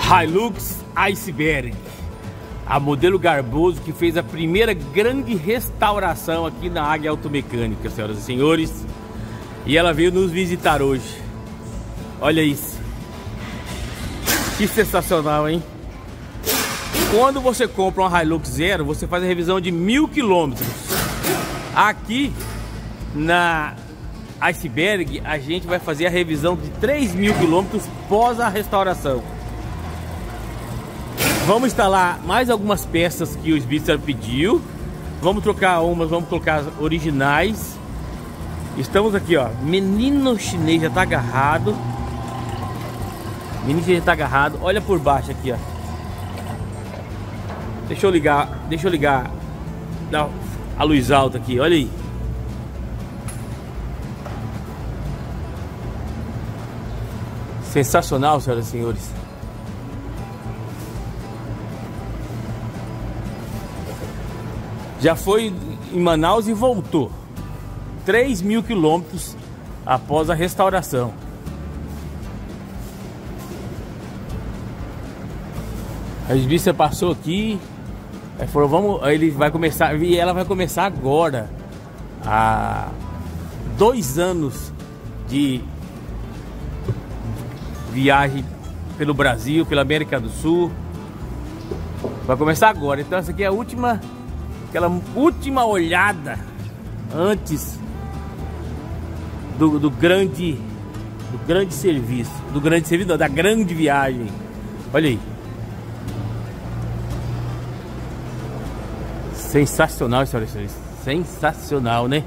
Hilux Iceberg, a modelo Garboso, que fez a primeira grande restauração aqui na Águia Automecânica, senhoras e senhores. E ela veio nos visitar hoje. Olha isso. Que sensacional, hein? Quando você compra uma Hilux Zero, você faz a revisão de 1000 km. Aqui na Iceberg, a gente vai fazer a revisão de 3000 km pós a restauração. Vamos instalar mais algumas peças que o Spitzer pediu. Vamos trocar umas, vamos colocar as originais. Estamos aqui, ó. Menino chinês já tá agarrado. Menino chinês tá agarrado. Olha por baixo aqui, ó. Deixa eu ligar a luz alta aqui, olha aí. Sensacional, senhoras e senhores. Já foi em Manaus e voltou. 3000 km após a restauração. A Sbissa passou aqui. Aí falou, vamos, aí ele vai começar, e ela vai começar agora. Há 2 anos de viagem pelo Brasil, pela América do Sul. Vai começar agora. Então essa aqui é a última, aquela última olhada antes do grande serviço. Não, da grande viagem. Olha aí. Sensacional, senhoras e senhores. Sensacional, né?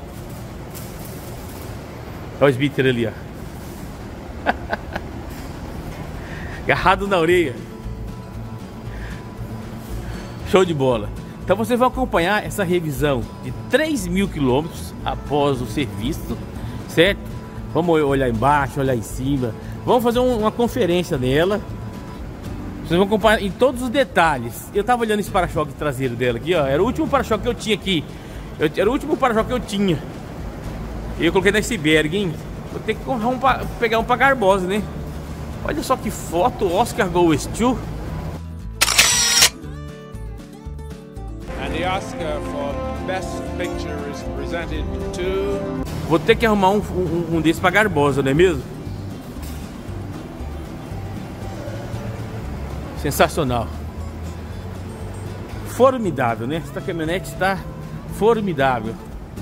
Olha o Sbitzer ali, ó. Agarrado na orelha. Show de bola. Então vocês vão acompanhar essa revisão de 3000 km após o serviço, certo? Vamos olhar embaixo, olhar em cima. Vamos fazer uma conferência nela. Vocês vão acompanhar em todos os detalhes. Eu tava olhando esse para-choque traseiro dela aqui, ó. Era o último para-choque que eu tinha aqui. Era o último para-choque que eu tinha. E eu coloquei na Iceberg, hein? Vou ter que pegar um pra Garbosa, né? Olha só que foto, Oscar goes to. And the Oscar for Best Picture is presented to... Vou ter que arrumar um desse pra Garbosa, não é mesmo? Sensacional. Formidável, né? Essa caminhonete está formidável.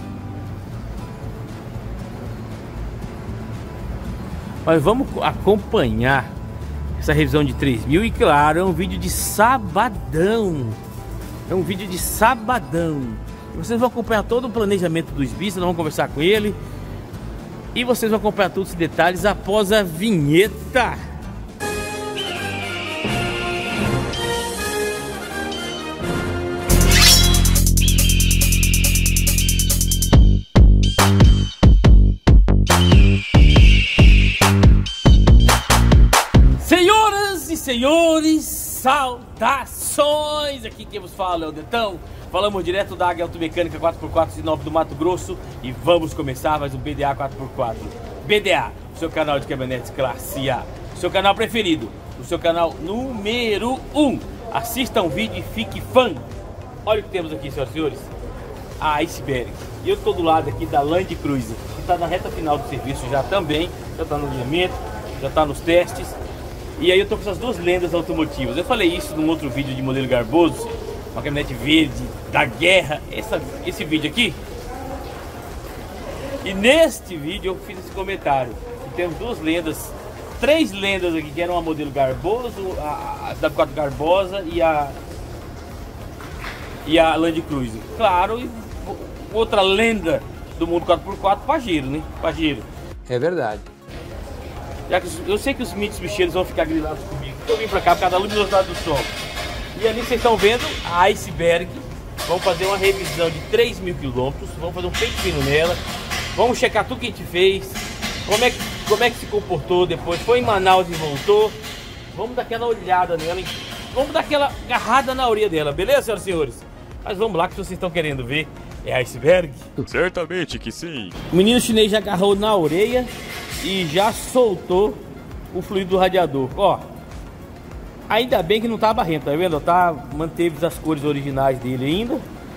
Mas vamos acompanhar essa revisão de 3000. E claro, é um vídeo de sabadão. É um vídeo de sabadão. Vocês vão acompanhar todo o planejamento do Sbitzer, vamos conversar com ele. E vocês vão acompanhar todos os detalhes após a vinheta. Senhores, saudações! Aqui quem vos fala é o Detão. Falamos direto da Águia Automecânica 4x4 Sinop do Mato Grosso. E vamos começar mais um BDA 4x4. BDA, o seu canal de caminhonetes classe A. O seu canal preferido, o seu canal número 1. Assista um vídeo e fique fã. Olha o que temos aqui, senhoras e senhores. A Iceberg. E eu estou do lado aqui da Land Cruiser, que está na reta final do serviço já também. Já está no alinhamento, já está nos testes. E aí eu tô com essas duas lendas automotivas. Eu falei isso num outro vídeo de modelo Garboso, uma caminhonete verde da guerra, esse vídeo aqui. E neste vídeo eu fiz esse comentário. E temos duas lendas, 3 lendas aqui, que eram a modelo Garboso, a W4 Garbosa e a Land Cruiser. Claro, e outra lenda do mundo 4x4, Pajero, né? Pajero. É verdade. Já que eu sei que os mitos bicheiros vão ficar grilados comigo. Eu vim pra cá por causa da luminosidade do sol. E ali vocês estão vendo a Iceberg. Vamos fazer uma revisão de 3000 km. Vamos fazer um peito fino nela. Vamos checar tudo que a gente fez. Como é que se comportou depois. Foi em Manaus e voltou. Vamos dar aquela olhada nela, hein? Vamos dar aquela agarrada na orelha dela, beleza, senhoras e senhores? Mas vamos lá, que vocês estão querendo ver é a Iceberg. Certamente que sim. O menino chinês já agarrou na orelha e já soltou o fluido do radiador. Ó, Ainda bem que não tá barrento, tá vendo? Tá, manteve as cores originais dele ainda.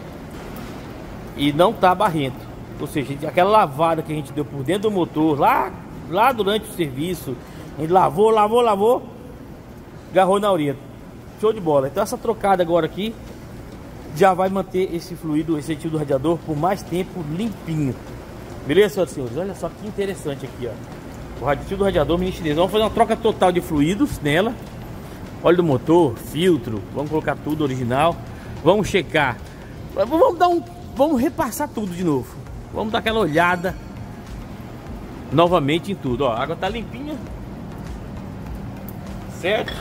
E não tá barrento. Ou seja, aquela lavada que a gente deu por dentro do motor lá durante o serviço, a gente lavou, agarrou na orelha. Show de bola. Então essa trocada agora aqui já vai manter esse fluido, esse ventilador do radiador por mais tempo limpinho. Beleza, senhoras e senhores? Olha só que interessante aqui, ó. O ventilador do radiador mini chinês. Vamos fazer uma troca total de fluidos nela. Óleo do motor, filtro, vamos colocar tudo original. Vamos checar. Vamos repassar tudo de novo. Vamos dar aquela olhada novamente em tudo. Ó, a água tá limpinha. Certo?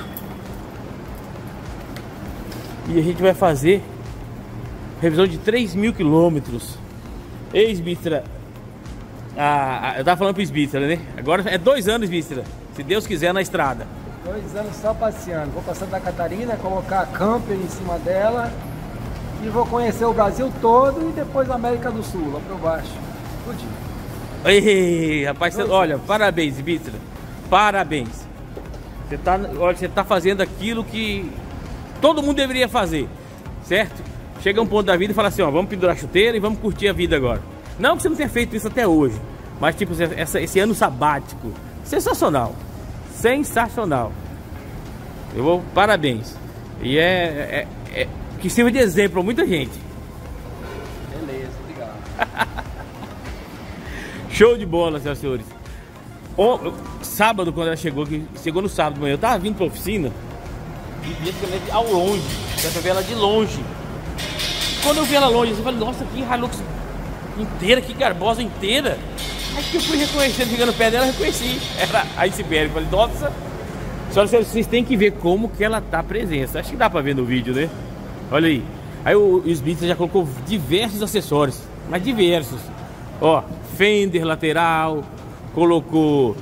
E a gente vai fazer revisão de 3.000 quilômetros. Ei, Smitra. Eu tava falando pro Smitra, né? Agora é 2 anos, Smitra. Se Deus quiser, na estrada. 2 anos só passeando. Vou para Santa Catarina, colocar a camper em cima dela. E vou conhecer o Brasil todo e depois a América do Sul, lá para baixo. Tudinho. Ei, rapaz, olha, parabéns, Smitra. Parabéns. Você tá fazendo aquilo que todo mundo deveria fazer, certo? Chega um ponto da vida e fala assim, ó, vamos pendurar a chuteira e vamos curtir a vida agora. Não que você não tenha feito isso até hoje, mas tipo, esse ano sabático, sensacional. Sensacional. Parabéns. E que sirva de exemplo a muita gente. Beleza, obrigado. Show de bola, senhoras e senhores. Sábado, quando ela chegou no sábado de manhã, eu tava vindo pra oficina e vi ela ao longe. Dá pra ver ela de longe. Quando eu vi ela longe, eu falei, nossa, que Hilux inteira, que Garbosa inteira. Aí que eu fui reconhecendo, chegando perto dela, eu reconheci. Era a Iceberg. Eu falei, nossa. Só vocês têm que ver como que ela tá presença. Acho que dá pra ver no vídeo, né? Olha aí. Aí o Smith já colocou diversos acessórios, mas diversos. Ó, fender lateral, colocou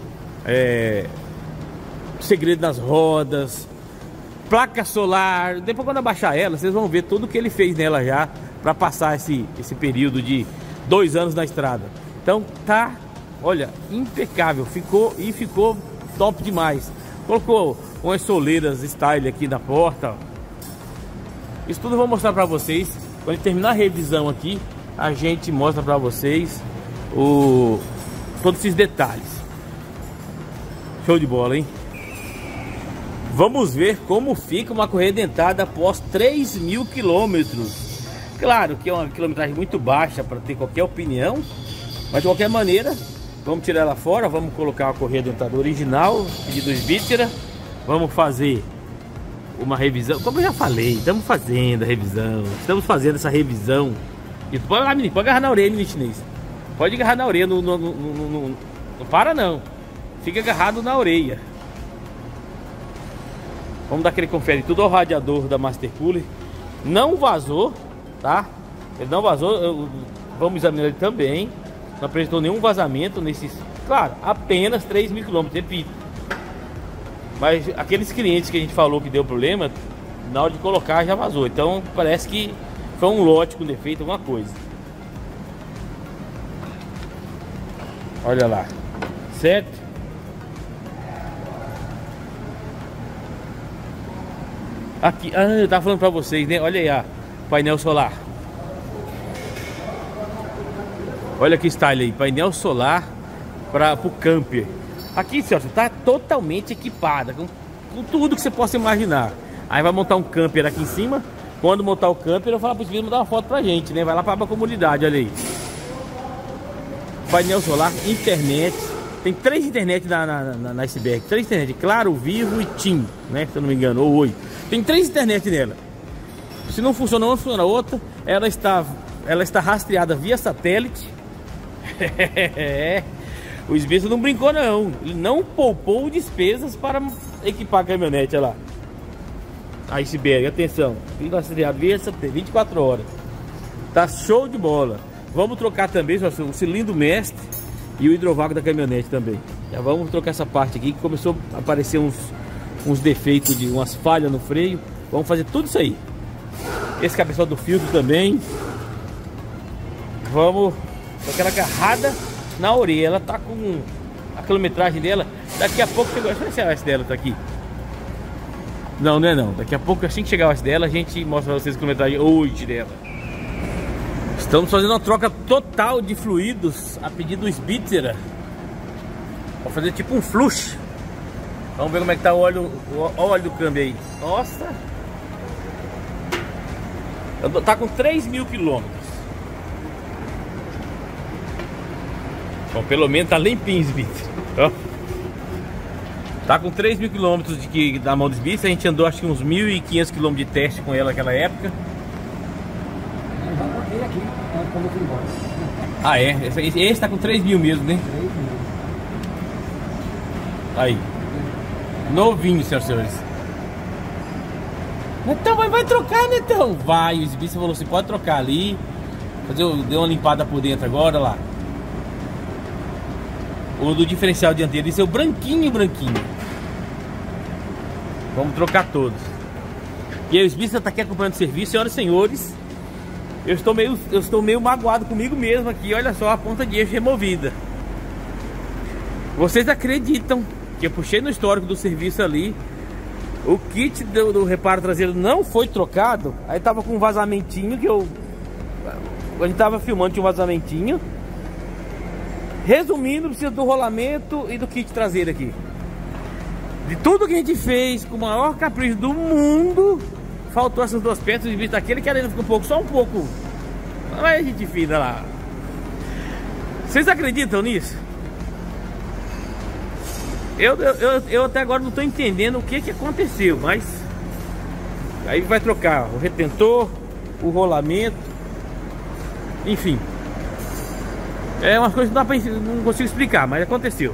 segredo nas rodas, placa solar. Depois quando abaixar ela, vocês vão ver tudo que ele fez nela já para passar esse período de 2 anos na estrada. Então tá, olha, impecável, ficou top demais. Colocou umas soleiras style aqui na porta, ó. Isso tudo eu vou mostrar para vocês. Quando terminar a revisão aqui, a gente mostra para vocês todos esses detalhes. Show de bola, hein? Vamos ver como fica uma correia dentada após 3.000 quilômetros. Claro que é uma quilometragem muito baixa para ter qualquer opinião, mas de qualquer maneira, vamos tirar ela fora, vamos colocar a correia dentada original, pedido Smitra. Vamos fazer uma revisão, como eu já falei, estamos fazendo a revisão, estamos fazendo essa revisão. E pode lá, menino, pode agarrar na orelha, menino chinês. Pode agarrar na orelha, não para não. Fica agarrado na orelha. Vamos dar aquele confere tudo ao radiador da Master Cooler. Não vazou, tá? Ele não vazou, vamos examinar ele também. Não apresentou nenhum vazamento nesses, claro, apenas 3.000 quilômetros, repito. Mas aqueles clientes que a gente falou que deu problema, na hora de colocar já vazou. Então parece que foi um lote com defeito, alguma coisa. Olha lá, certo? Aqui, eu tava falando pra vocês, né? Olha aí, painel solar. Olha que style aí, painel solar pro camper. Aqui, senhor, tá totalmente equipada com tudo que você possa imaginar. Aí vai montar um camper aqui em cima. Quando montar o camper, eu vou falar pro Silvio mandar uma foto pra gente, né? Vai lá pra comunidade, olha aí. Painel solar, internet. Tem 3 internet na Iceberg. 3 internet, Claro, Vivo e TIM, né? Se eu não me engano, ou Oi. Tem 3 internet nela. Se não funciona uma, funciona outra. Ela está rastreada via satélite. O Smith não brincou não. Ele não poupou despesas para equipar a caminhonete, olha lá. A Iceberg, atenção. Rastreado via satélite, 24 horas. Tá show de bola. Vamos trocar também o cilindro mestre e o hidrovácuo da caminhonete também. Já vamos trocar essa parte aqui que começou a aparecer uns defeitos, umas falhas no freio. Vamos fazer tudo isso aí. Esse cabeçote do filtro também. Vamos com aquela agarrada na orelha. Ela tá com a quilometragem dela. Daqui a pouco chegou. Deixa eu ver se a S dela tá aqui. Não, não é não. Daqui a pouco, assim que chegar o dela, a gente mostra pra vocês a quilometragem hoje dela. Estamos fazendo uma troca total de fluidos a pedido do Spitzer. Vou fazer tipo um flush. Vamos ver como é que tá o óleo do câmbio aí. Nossa! Tá com 3.000 quilômetros. Bom, pelo menos tá limpinho, Spitzer. Ó. Tá com 3.000 quilômetros da mão do Spitzer. A gente andou acho que uns 1.500 quilômetros de teste com ela naquela época. Eu já troquei aqui, quando eu fui embora. Ah, é? Esse tá com 3.000 mesmo, né? 3.000. Aí. Novinho, senhoras e senhores. Então vai trocar, né, então? Vai, o Spitzer falou assim, pode trocar ali. Deu uma limpada por dentro agora, lá. O do diferencial dianteiro, esse é o branquinho. Vamos trocar todos. E aí o Spitzer tá aqui acompanhando o serviço, senhoras e senhores. Eu estou meio magoado comigo mesmo aqui. Olha só, a ponta de eixo removida. Vocês acreditam que eu puxei no histórico do serviço ali, o kit do reparo traseiro não foi trocado? Aí tava com um vazamentinho que a gente tava filmando, tinha um vazamentinho. Resumindo, precisa do rolamento e do kit traseiro aqui. De tudo que a gente fez com o maior capricho do mundo, faltou essas duas peças. O bicho daquele querendo ficar só um pouco. Mas a gente fina lá. Vocês acreditam nisso? Eu até agora não estou entendendo o que aconteceu, mas aí vai trocar o retentor, o rolamento, enfim. É umas coisas que não consigo explicar, mas aconteceu.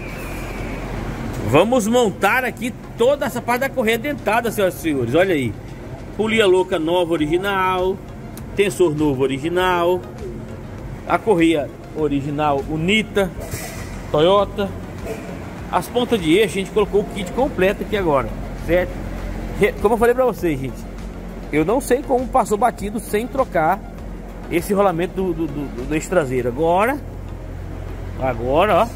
Vamos montar aqui toda essa parte da correia dentada, senhoras e senhores. Olha aí. Polia louca nova original, tensor novo original, a correia original Unita, Toyota. As pontas de eixo, a gente colocou o kit completo aqui agora, certo? Como eu falei pra vocês, gente, eu não sei como passou batido sem trocar esse rolamento do eixo traseiro. Agora, ó,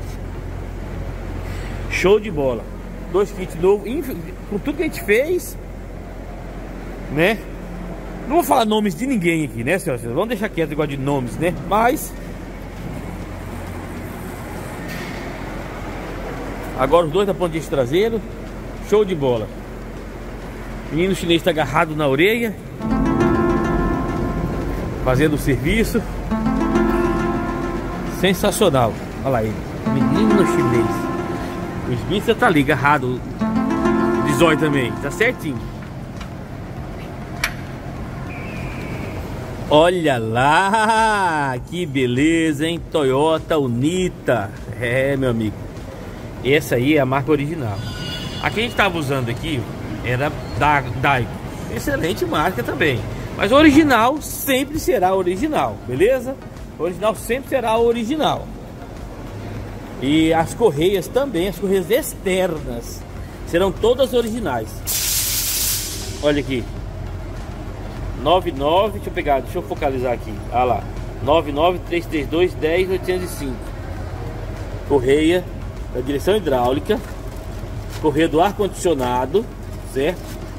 show de bola. Dois kits novos, com tudo que a gente fez, né? Não vou falar nomes de ninguém aqui, né, senhoras? Vamos deixar quieto igual de nomes, né? Mas agora os dois da ponta de eixo traseiro, show de bola. O menino chinês está agarrado na orelha, fazendo o serviço. Sensacional. Olha lá ele, menino chinês. O Spitzer tá ali agarrado de zóio também, tá certinho. Olha lá, que beleza, hein? Toyota Unita. É, meu amigo, essa aí é a marca original. A que a gente tava usando aqui era da Daigo. Excelente marca também. Mas o original sempre será original, beleza? O original sempre será original. E as correias também, as correias externas, serão todas originais. Olha aqui. 99, deixa eu focalizar aqui. Ah lá. 99332-10805. Correia da direção hidráulica, correia do ar-condicionado, certo?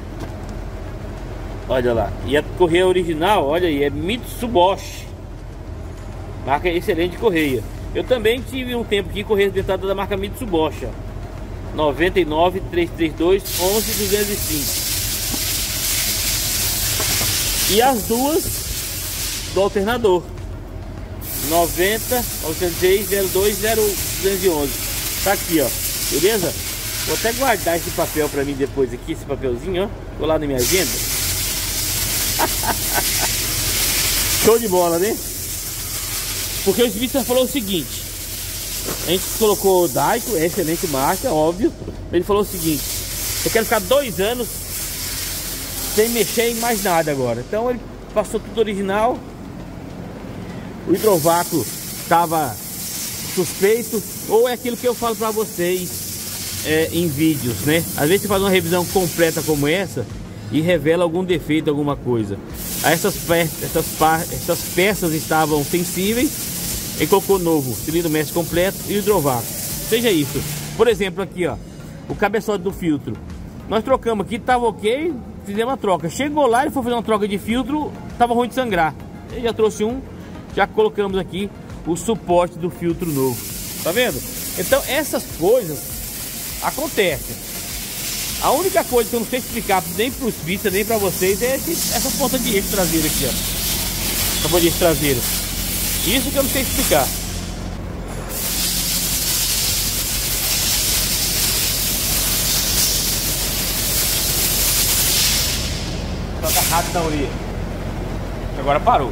Olha lá. E a correia original, olha aí, é Mitsubishi, marca excelente de correia. Eu também tive um tempo aqui correia dentada da marca Mitsubishi, 99-332-11205. E as duas do alternador, 90-86-02-0211. Tá aqui, ó, beleza? Vou até guardar esse papel pra mim depois aqui, esse papelzinho, ó. Vou lá na minha agenda. Show de bola, né? Porque o Spitzer falou o seguinte: a gente colocou o Daigo, é excelente marca, óbvio. Ele falou o seguinte: eu quero ficar 2 anos sem mexer em mais nada agora. Então ele passou tudo original. O hidrovácuo estava suspeito, ou é aquilo que eu falo para vocês em vídeos, né? Às vezes você faz uma revisão completa como essa e revela algum defeito, alguma coisa. Essas peças estavam sensíveis, e colocou novo cilindro mestre completo e hidrovácuo. Seja isso. Por exemplo, aqui, ó, o cabeçote do filtro Nós trocamos aqui, tava ok, fizemos a troca. Chegou lá, ele foi fazer uma troca de filtro, tava ruim de sangrar. Ele já trouxe um, já colocamos aqui o suporte do filtro novo. Tá vendo? Então essas coisas acontecem. A única coisa que eu não sei explicar nem para os pistas, nem para vocês é essa ponta de eixo traseiro aqui, ó. Essa ponta de eixo traseiro. Isso que eu não sei explicar. Toca rápido na orelha. Agora parou.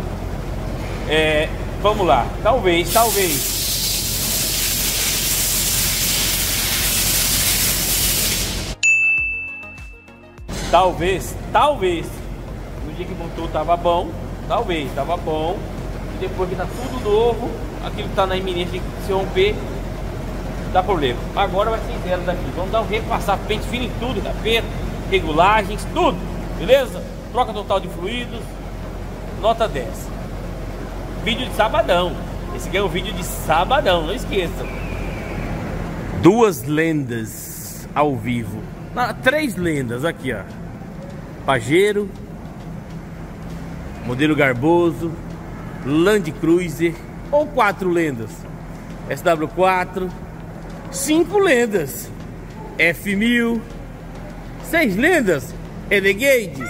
Vamos lá. Talvez. No dia que montou tava bom. Talvez, tava bom. E depois que tá tudo novo, aquilo que tá na iminência de se romper, dá problema. Agora vai ser zero daqui. Vamos dar um repassar pente fino em tudo, tapete, regulagens, tudo. Beleza? Troca total de fluidos. Nota 10. Vídeo de sabadão. Esse aqui é um vídeo de sabadão, não esqueçam. 2 lendas ao vivo. 3 lendas aqui, ó. Pajero, modelo Garboso, Land Cruiser, ou 4 lendas, SW4, 5 lendas, F1000, 6 lendas, Renegade.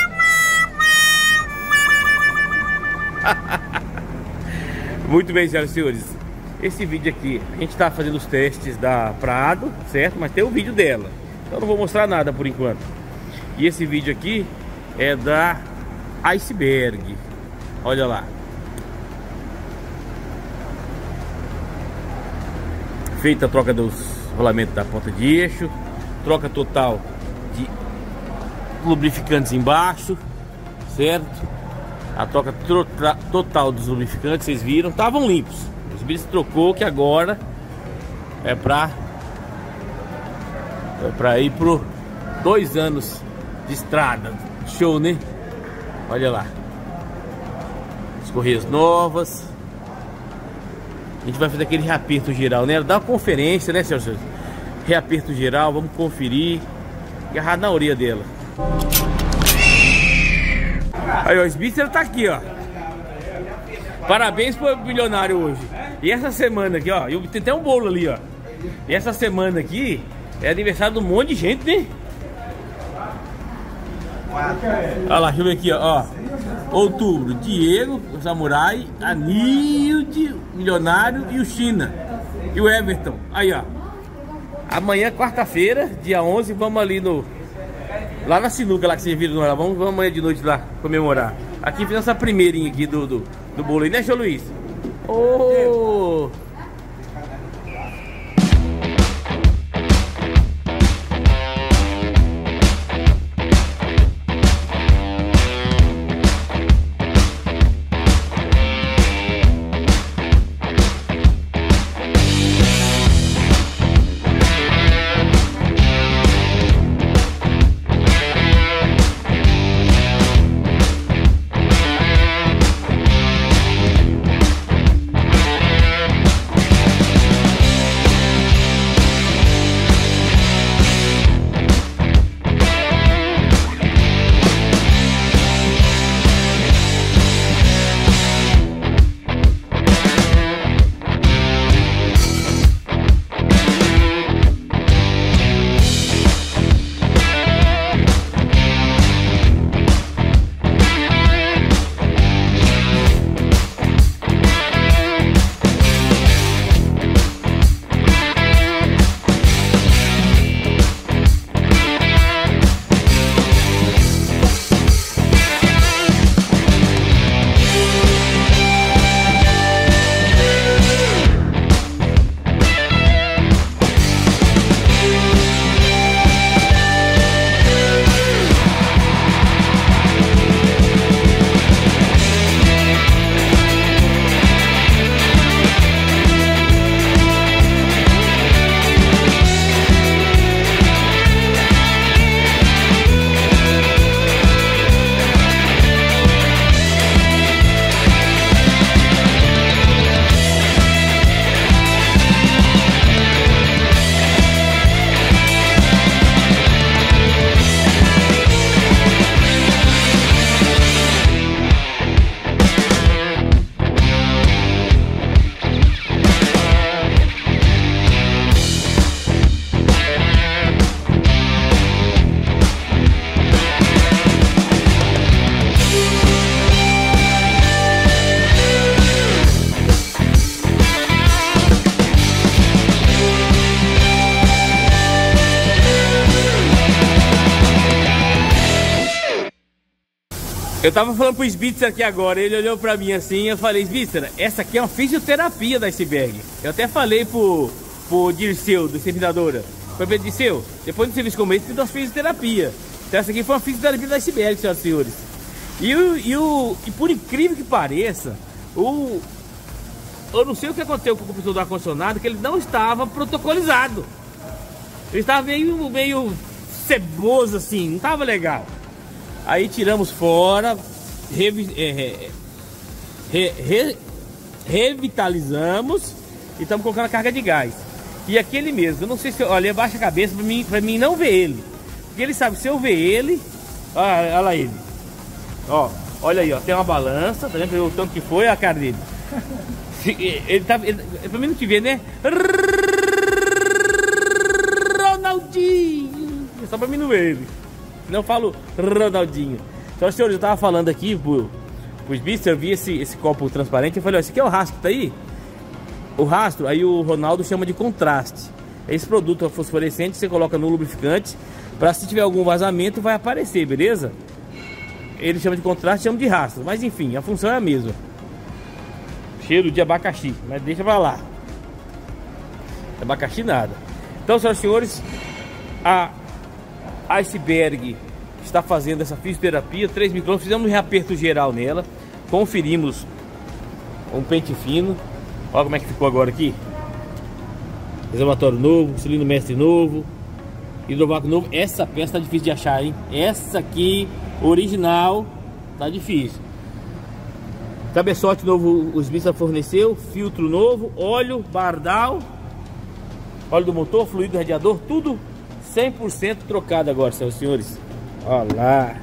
Muito bem, senhoras e senhores, esse vídeo aqui, a gente está fazendo os testes da Prado, certo? Mas tem o vídeo dela, então não vou mostrar nada por enquanto. E esse vídeo aqui é da Iceberg. Olha lá. Feita a troca dos rolamentos da ponta de eixo. Troca total de lubrificantes embaixo. Certo? A troca total dos lubrificantes, vocês viram, estavam limpos. Os bichos trocou, que agora é pra ir pro 2 anos de estrada. Show, né? Olha lá. As correias novas. A gente vai fazer aquele reaperto geral, né? Dá uma conferência, né, senhores? Reaperto geral, vamos conferir. Agarrado na orelha dela. Aí, ó, o Spitzer tá aqui, ó. Parabéns pro milionário hoje. E essa semana aqui, ó, tem até um bolo ali, ó. E essa semana aqui é aniversário de um monte de gente, né? Olha lá, deixa eu ver aqui, ó. Outubro, Diego, o Samurai, a Nilde, milionário e o China. E o Everton. Aí, ó. Amanhã, quarta-feira, dia 11, vamos ali lá na sinuca lá que vocês viram lá. Vamos amanhã de noite lá comemorar. Aqui fizemos essa primeirinha aqui do bolo aí, né, seu Luiz? Oh! Eu tava falando pro Spitzer aqui agora, ele olhou pra mim assim, eu falei, Spitzer, essa aqui é uma fisioterapia da iceberg. Eu até falei pro Dirceu, do Exterminadora. Falei, Dirceu, depois do serviço como esse, tem uma fisioterapia. Então essa aqui foi uma fisioterapia da iceberg, senhoras e senhores. E por incrível que pareça, eu não sei o que aconteceu com o compressor do ar-condicionado, que ele não estava protocolizado. Ele estava meio ceboso assim, não estava legal. Aí tiramos fora, revitalizamos e estamos colocando a carga de gás. E aquele mesmo, eu não sei se eu olhei abaixo a cabeça pra mim não ver ele. Porque ele sabe, se eu ver ele, olha lá ele. Ó, olha aí, ó, tem uma balança, tá vendo o tanto que foi a cara dele. Ele tá, pra mim não te ver, né? Ronaldinho! É só pra mim não ver ele. Senão eu falo Ronaldinho. Então, senhores, eu tava falando aqui pro Spitzer, eu vi esse copo transparente. Eu falei, ó, esse aqui é o rastro, tá aí? O rastro, aí o Ronaldo chama de contraste. Esse produto fosforescente você coloca no lubrificante, pra se tiver algum vazamento vai aparecer, beleza? Ele chama de contraste, chama de rastro. Mas enfim, a função é a mesma. Cheiro de abacaxi, mas deixa pra lá. Abacaxi nada. Então, senhoras e senhores, a Iceberg está fazendo essa fisioterapia, 3 micrômetros, fizemos um reaperto geral nela, conferimos um pente fino. Olha como é que ficou agora aqui. Reservatório novo, cilindro mestre novo, hidrovácuo novo. Essa peça tá difícil de achar, hein? Essa aqui, original, tá difícil. Cabeçote novo, o Spitzer forneceu, filtro novo, óleo, bardal, óleo do motor, fluido do radiador, tudo 100% trocado agora, senhoras e senhores. Olha lá.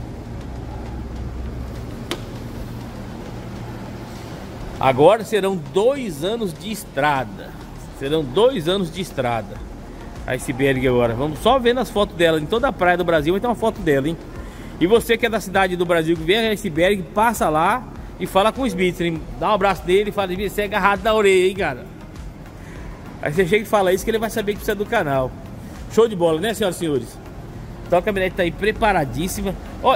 Agora serão 2 anos de estrada. Serão 2 anos de estrada. A Iceberg agora. Vamos só vendo as fotos dela. Em toda a praia do Brasil vai ter uma foto dela, hein? E você que é da cidade do Brasil, que vem a Iceberg, passa lá e fala com o Spitzer. Dá um abraço dele e fala, você é agarrado na orelha, hein, cara? Aí você chega e fala isso que ele vai saber que precisa do canal. Show de bola, né, senhoras e senhores? Então a caminhonete tá aí preparadíssima. Ó,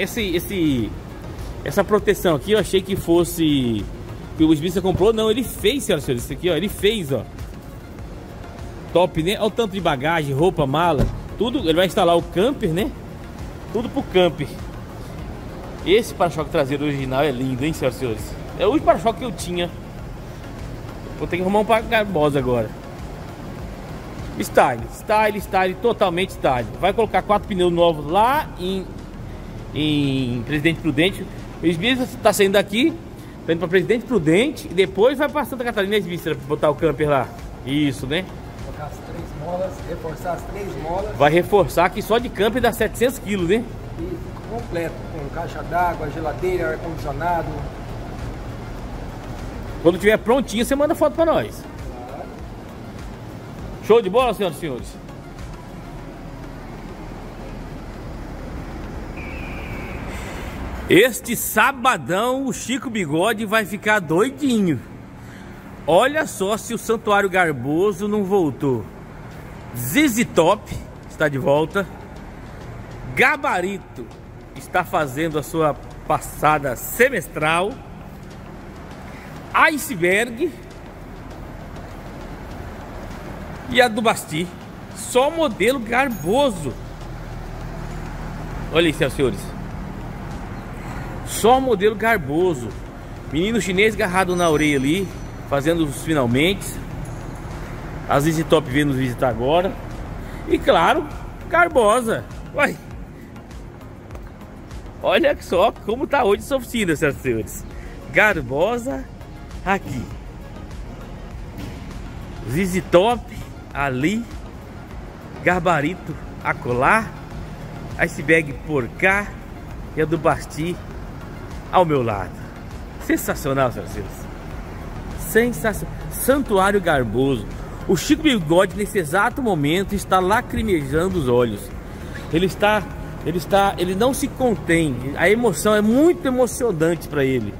essa proteção aqui eu achei que fosse... que o Spitzer comprou, não, ele fez, senhoras e senhores. Isso aqui, ó, ele fez, ó. Top, né? Olha o tanto de bagagem, roupa, mala, tudo. Ele vai instalar o camper, né? Tudo pro camper. Esse para-choque traseiro original é lindo, hein, senhoras e senhores? É o único para-choque que eu tinha. Vou ter que arrumar um para Garbosa agora. Style, totalmente style. Vai colocar 4 pneus novos lá em Presidente Prudente. O Spitzer tá saindo daqui, tá indo pra Presidente Prudente e depois vai pra Santa Catarina, Spitzer, pra botar o camper lá. Isso, né? Colocar as 3 molas, reforçar as 3 molas. Vai reforçar que só de camper dá 700 quilos, né? E fica completo, com caixa d'água, geladeira, ar-condicionado. Quando tiver prontinho, você manda foto pra nós. Claro. Show de bola, senhoras e senhores? Este sabadão o Chico Bigode vai ficar doidinho. Olha só se o Santuário Garboso não voltou. ZZ Top está de volta. Gabarito está fazendo a sua passada semestral. Iceberg e a do Basti. Só modelo Garboso. Olha aí, senhores. Só modelo Garboso. Menino chinês agarrado na orelha ali, fazendo os finalmente. As ZZ Top vem nos visitar agora. E claro, Garbosa. Uai. Olha só como tá hoje essa oficina, senhoras e senhores. Garbosa aqui. ZZ Top ali. Gabarito acolá. Iceberg por cá. E a do Basti ao meu lado. Sensacional, senhoras e senhores. Sensacional. Santuário Garboso. O Chico Bigode nesse exato momento está lacrimejando os olhos. Ele não se contém. A emoção é muito emocionante para ele.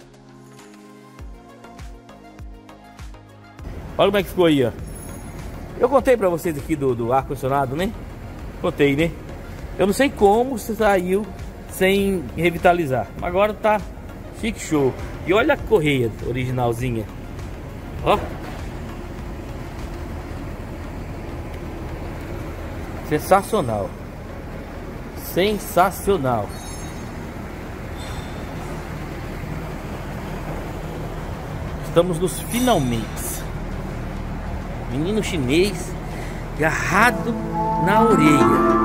Olha como é que ficou aí, ó. Eu contei pra vocês aqui do ar-condicionado, né? Contei, né? Eu não sei como você saiu sem revitalizar. Agora tá chique show. E olha a correia originalzinha. Ó. Sensacional. Sensacional. Estamos nos finalmente. Menino chinês agarrado na orelha.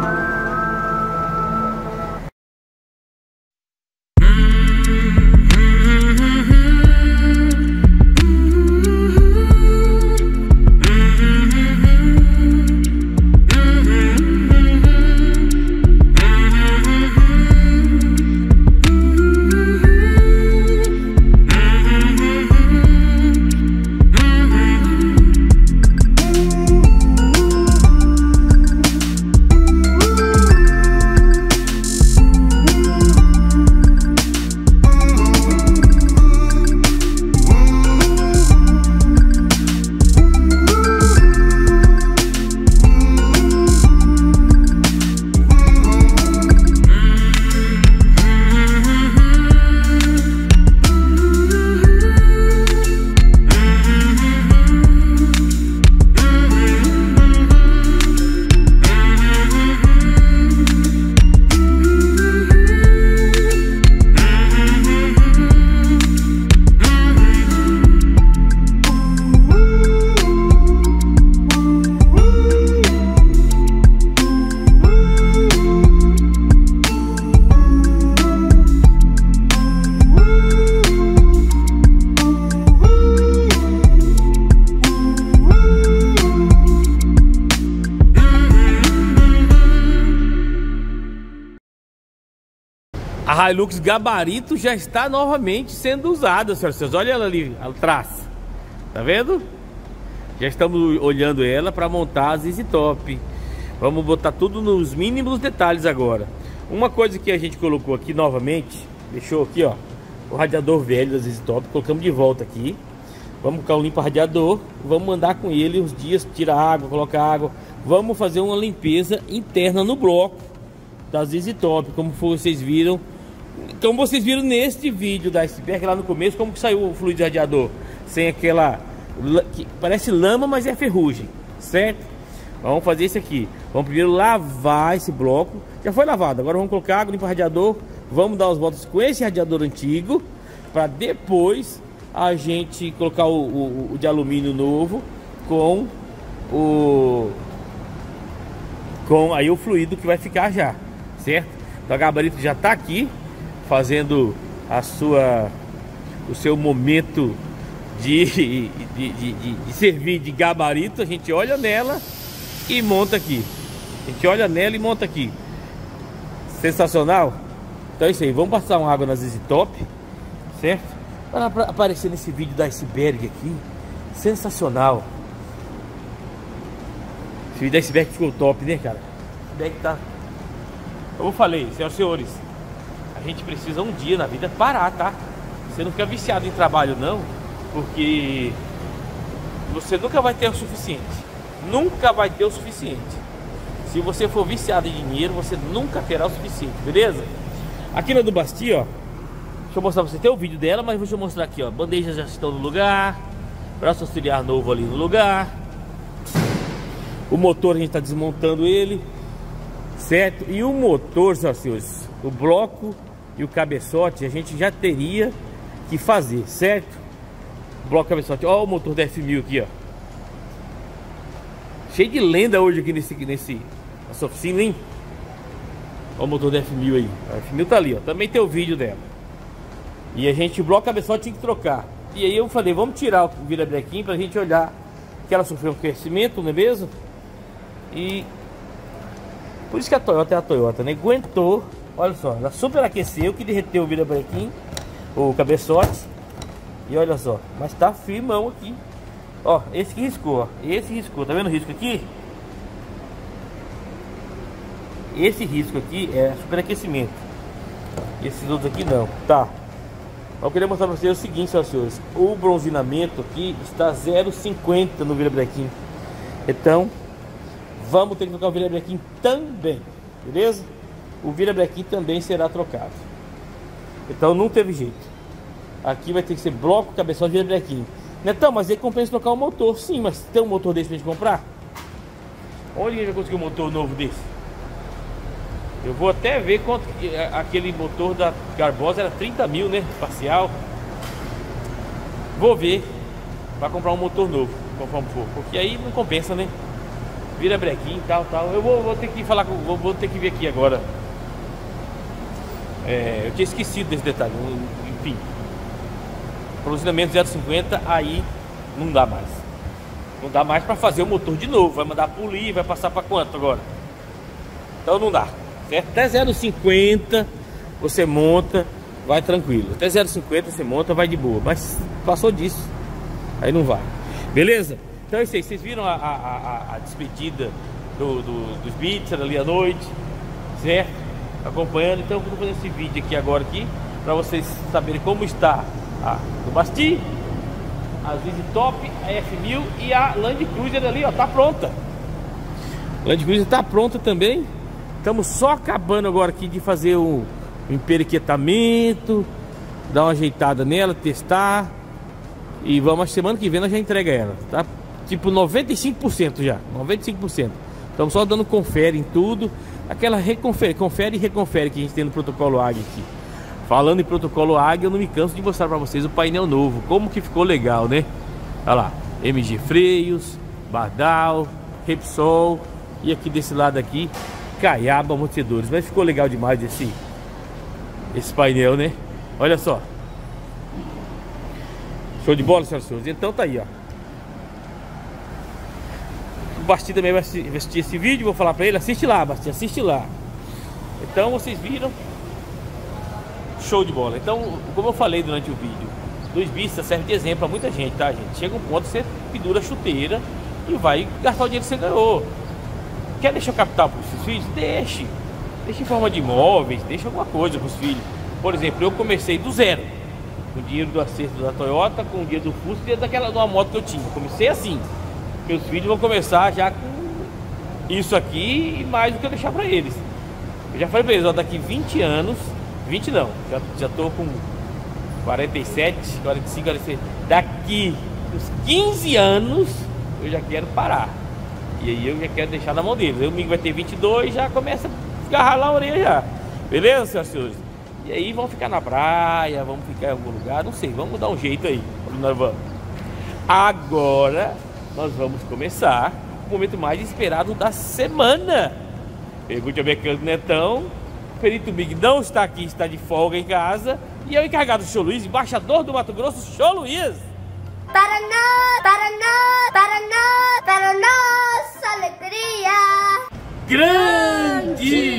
A Hilux Gabarito já está novamente sendo usada, senhoras e senhores. Olha ela ali atrás. Tá vendo? Já estamos olhando ela para montar as Easy Top. Vamos botar tudo nos mínimos detalhes agora. Uma coisa que a gente colocou aqui novamente, deixou aqui, ó, o radiador velho das Easy Top, colocamos de volta aqui. Vamos colocar um limpa radiador, vamos andar com ele uns dias, tirar água, colocar água. Vamos fazer uma limpeza interna no bloco das Easy Top, como vocês viram. Então vocês viram neste vídeo da iceberg lá no começo como que saiu o fluido de radiador, sem aquela que parece lama, mas é ferrugem, certo? Vamos fazer isso aqui. Vamos primeiro lavar esse bloco. Já foi lavado, agora vamos colocar água, limpar o radiador. Vamos dar as voltas com esse radiador antigo, para depois a gente colocar o de alumínio novo com aí o fluido que vai ficar já, certo? Então a Gabarito já está aqui fazendo o seu momento de servir de gabarito. A gente olha nela e monta aqui. A gente olha nela e monta aqui. Sensacional. Então é isso aí. Vamos passar uma água nas Easy Top, certo? Para aparecer nesse vídeo da iceberg aqui. Sensacional. Esse vídeo da iceberg ficou top, né, cara? O iceberg tá... Como eu falei, senhoras e senhores, a gente precisa um dia na vida parar, tá? Você não fica viciado em trabalho não, porque você nunca vai ter o suficiente. Nunca vai ter o suficiente. Se você for viciado em dinheiro, você nunca terá o suficiente, beleza? Aqui na do Basti, ó, deixa eu mostrar pra você. Tem o vídeo dela, mas deixa eu mostrar aqui, ó. Bandejas já estão no lugar, braço auxiliar novo ali no lugar. O motor a gente tá desmontando ele, certo? E o motor, senhoras e senhores, o bloco e o cabeçote a gente já teria que fazer, certo? Bloco, cabeçote, ó, o motor da F1000 aqui, ó, cheio de lenda hoje aqui nessa oficina, hein? Ó o motor da F1000 aí, a F1000 tá ali, ó, também tem o vídeo dela. E a gente, o bloco cabeçote tinha que trocar. E aí eu falei, vamos tirar o virabrequim pra gente olhar que ela sofreu um aquecimento, não é mesmo? E por isso que a Toyota é a Toyota, né? Aguentou, olha só, ela superaqueceu, que derreteu o virabrequim, o cabeçote. E olha só, mas tá firmão aqui. Ó, esse que riscou, ó, esse riscou, tá vendo o risco aqui? Esse risco aqui é superaquecimento. Esses outros aqui não, tá? Eu queria mostrar pra vocês o seguinte, senhoras e senhores, o bronzeamento aqui está 0,50 no virabrequim. Então, vamos ter que trocar o virabrequim também, beleza? O virabrequim também será trocado. Então não teve jeito. Aqui vai ter que ser bloco, cabeçote e virabrequim. Netão, mas aí compensa trocar o motor. Sim, mas tem um motor desse pra gente comprar? Onde a gente vai conseguir um motor novo desse? Eu vou até ver quanto aquele motor da Garbosa era 30 mil, né? Parcial. Vou ver para comprar um motor novo, conforme for, porque aí não compensa, né? Vira brequinho e tal. Eu vou ter que falar com, vou ter que ver aqui agora. Eu tinha esquecido desse detalhe. Enfim, posicionamento 0,50, aí não dá mais. Não dá mais para fazer o motor de novo. Vai mandar polir, vai passar para quanto agora? Então não dá. Certo? Até 0,50 você monta, vai tranquilo. Até 0,50 você monta, vai de boa. Mas passou disso, aí não vai. Beleza? Então é isso aí. Vocês viram a despedida dos Bitzer ali à noite, certo? Acompanhando. Então eu vou fazer esse vídeo aqui agora para vocês saberem como está a do Basti, a Zizi Top, a F1000 e a Land Cruiser ali, ó, tá pronta. Land Cruiser tá pronta também. Estamos só acabando agora aqui de fazer o emperiquetamento, dar uma ajeitada nela, testar. E vamos, semana que vem nós já entrega ela, tá? Tipo 95% já, 95%. Estamos só dando confere em tudo. Aquela confere e reconfere que a gente tem no protocolo AG aqui. Falando em protocolo AG, eu não me canso de mostrar para vocês o painel novo, como que ficou legal, né? Olha lá, MG Freios, Bardal, Repsol. E aqui desse lado aqui, Caiaba amortecedores. Mas ficou legal demais esse painel, né? Olha só. Show de bola, senhoras e senhores. Então tá aí, ó. O Basti também vai assistir esse vídeo. Vou falar pra ele, assiste lá, Basti, assiste lá. Então vocês viram. Show de bola. Então, como eu falei durante o vídeo, Luiz Bista serve de exemplo pra muita gente, tá, gente? Chega um ponto que você pendura a chuteira e vai gastar o dinheiro que você ganhou. Quer deixar capital para os seus filhos? Deixe. Deixe em forma de imóveis, deixe alguma coisa para os filhos. Por exemplo, eu comecei do zero. Com o dinheiro do acerto da Toyota, com o dinheiro do Fusca e daquela de uma moto que eu tinha. Comecei assim. Meus filhos vão começar já com isso aqui e mais do que eu deixar para eles. Eu já falei para eles, ó, daqui 20 anos, 20 não, já tô com 47, 45, 46. Daqui uns 15 anos eu já quero parar. E aí eu já quero deixar na mão deles. Aí o domingo vai ter 22, já começa a esgarrar lá a orelha já. Beleza, senhoras e senhores? E aí vamos ficar na praia, vamos ficar em algum lugar, não sei, vamos dar um jeito aí. Nós vamos. Agora nós vamos começar o momento mais esperado da semana. Pergunte ao mecânico Netão. O perito Big não está aqui, está de folga em casa. E é o encarregado do Show Luiz, embaixador do Mato Grosso, Show Luiz. Para nossa alegria. Grande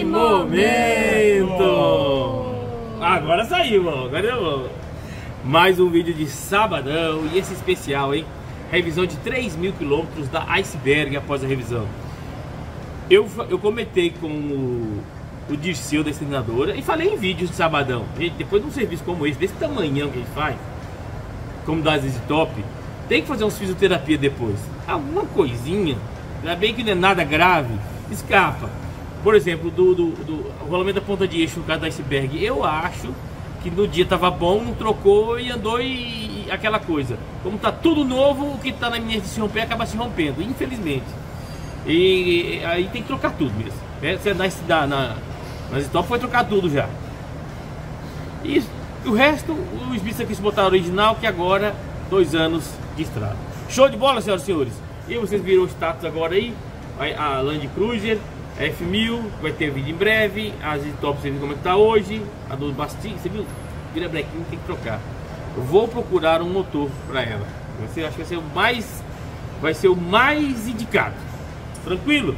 momento! Agora saiu, ó. Agora eu vou. Mais um vídeo de sabadão. E esse especial, hein? Revisão de 3.000 quilômetros da Iceberg após a revisão. Eu comentei com o Dirceu da exterminadora e falei em vídeos de sabadão. Gente, depois de um serviço como esse, desse tamanhão que a gente faz, como da Zizi Top, tem que fazer uns fisioterapia depois. Alguma coisinha, ainda bem que não é nada grave, escapa. Por exemplo, do rolamento da ponta de eixo no caso da Iceberg, eu acho que no dia tava bom, não trocou e andou e aquela coisa. Como tá tudo novo, o que tá na minha de se romper acaba se rompendo, infelizmente. E aí tem que trocar tudo mesmo. Na Stop foi trocar tudo já. E o resto, os bichos aqui se botaram original, que agora 2 anos de estrada. Show de bola, senhoras e senhores. E vocês viram o status agora aí. A Land Cruiser, a F1000, vai ter vídeo em breve. A Zizi Top, você viu como é que tá hoje. A do Basti, você viu? Vira brequinho, tem que trocar. Eu vou procurar um motor para ela. Acho que vai ser o mais indicado. Tranquilo?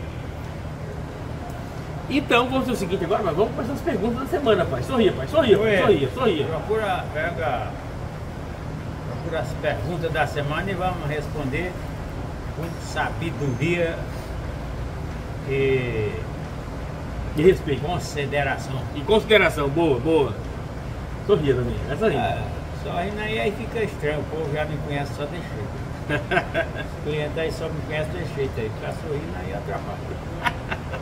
Então vamos fazer o seguinte agora, mas vamos fazer as perguntas da semana, pai. Sorria, pai, sorria. Procura as perguntas da semana e vamos responder com sabedoria e respeito. Consideração. E consideração, boa. Sorria também, essa aí. Só rindo aí fica estranho, o povo já me conhece só de cheiro. Os clientes aí só me conhecem desse jeito aí, ficar sorrindo aí atrapalha.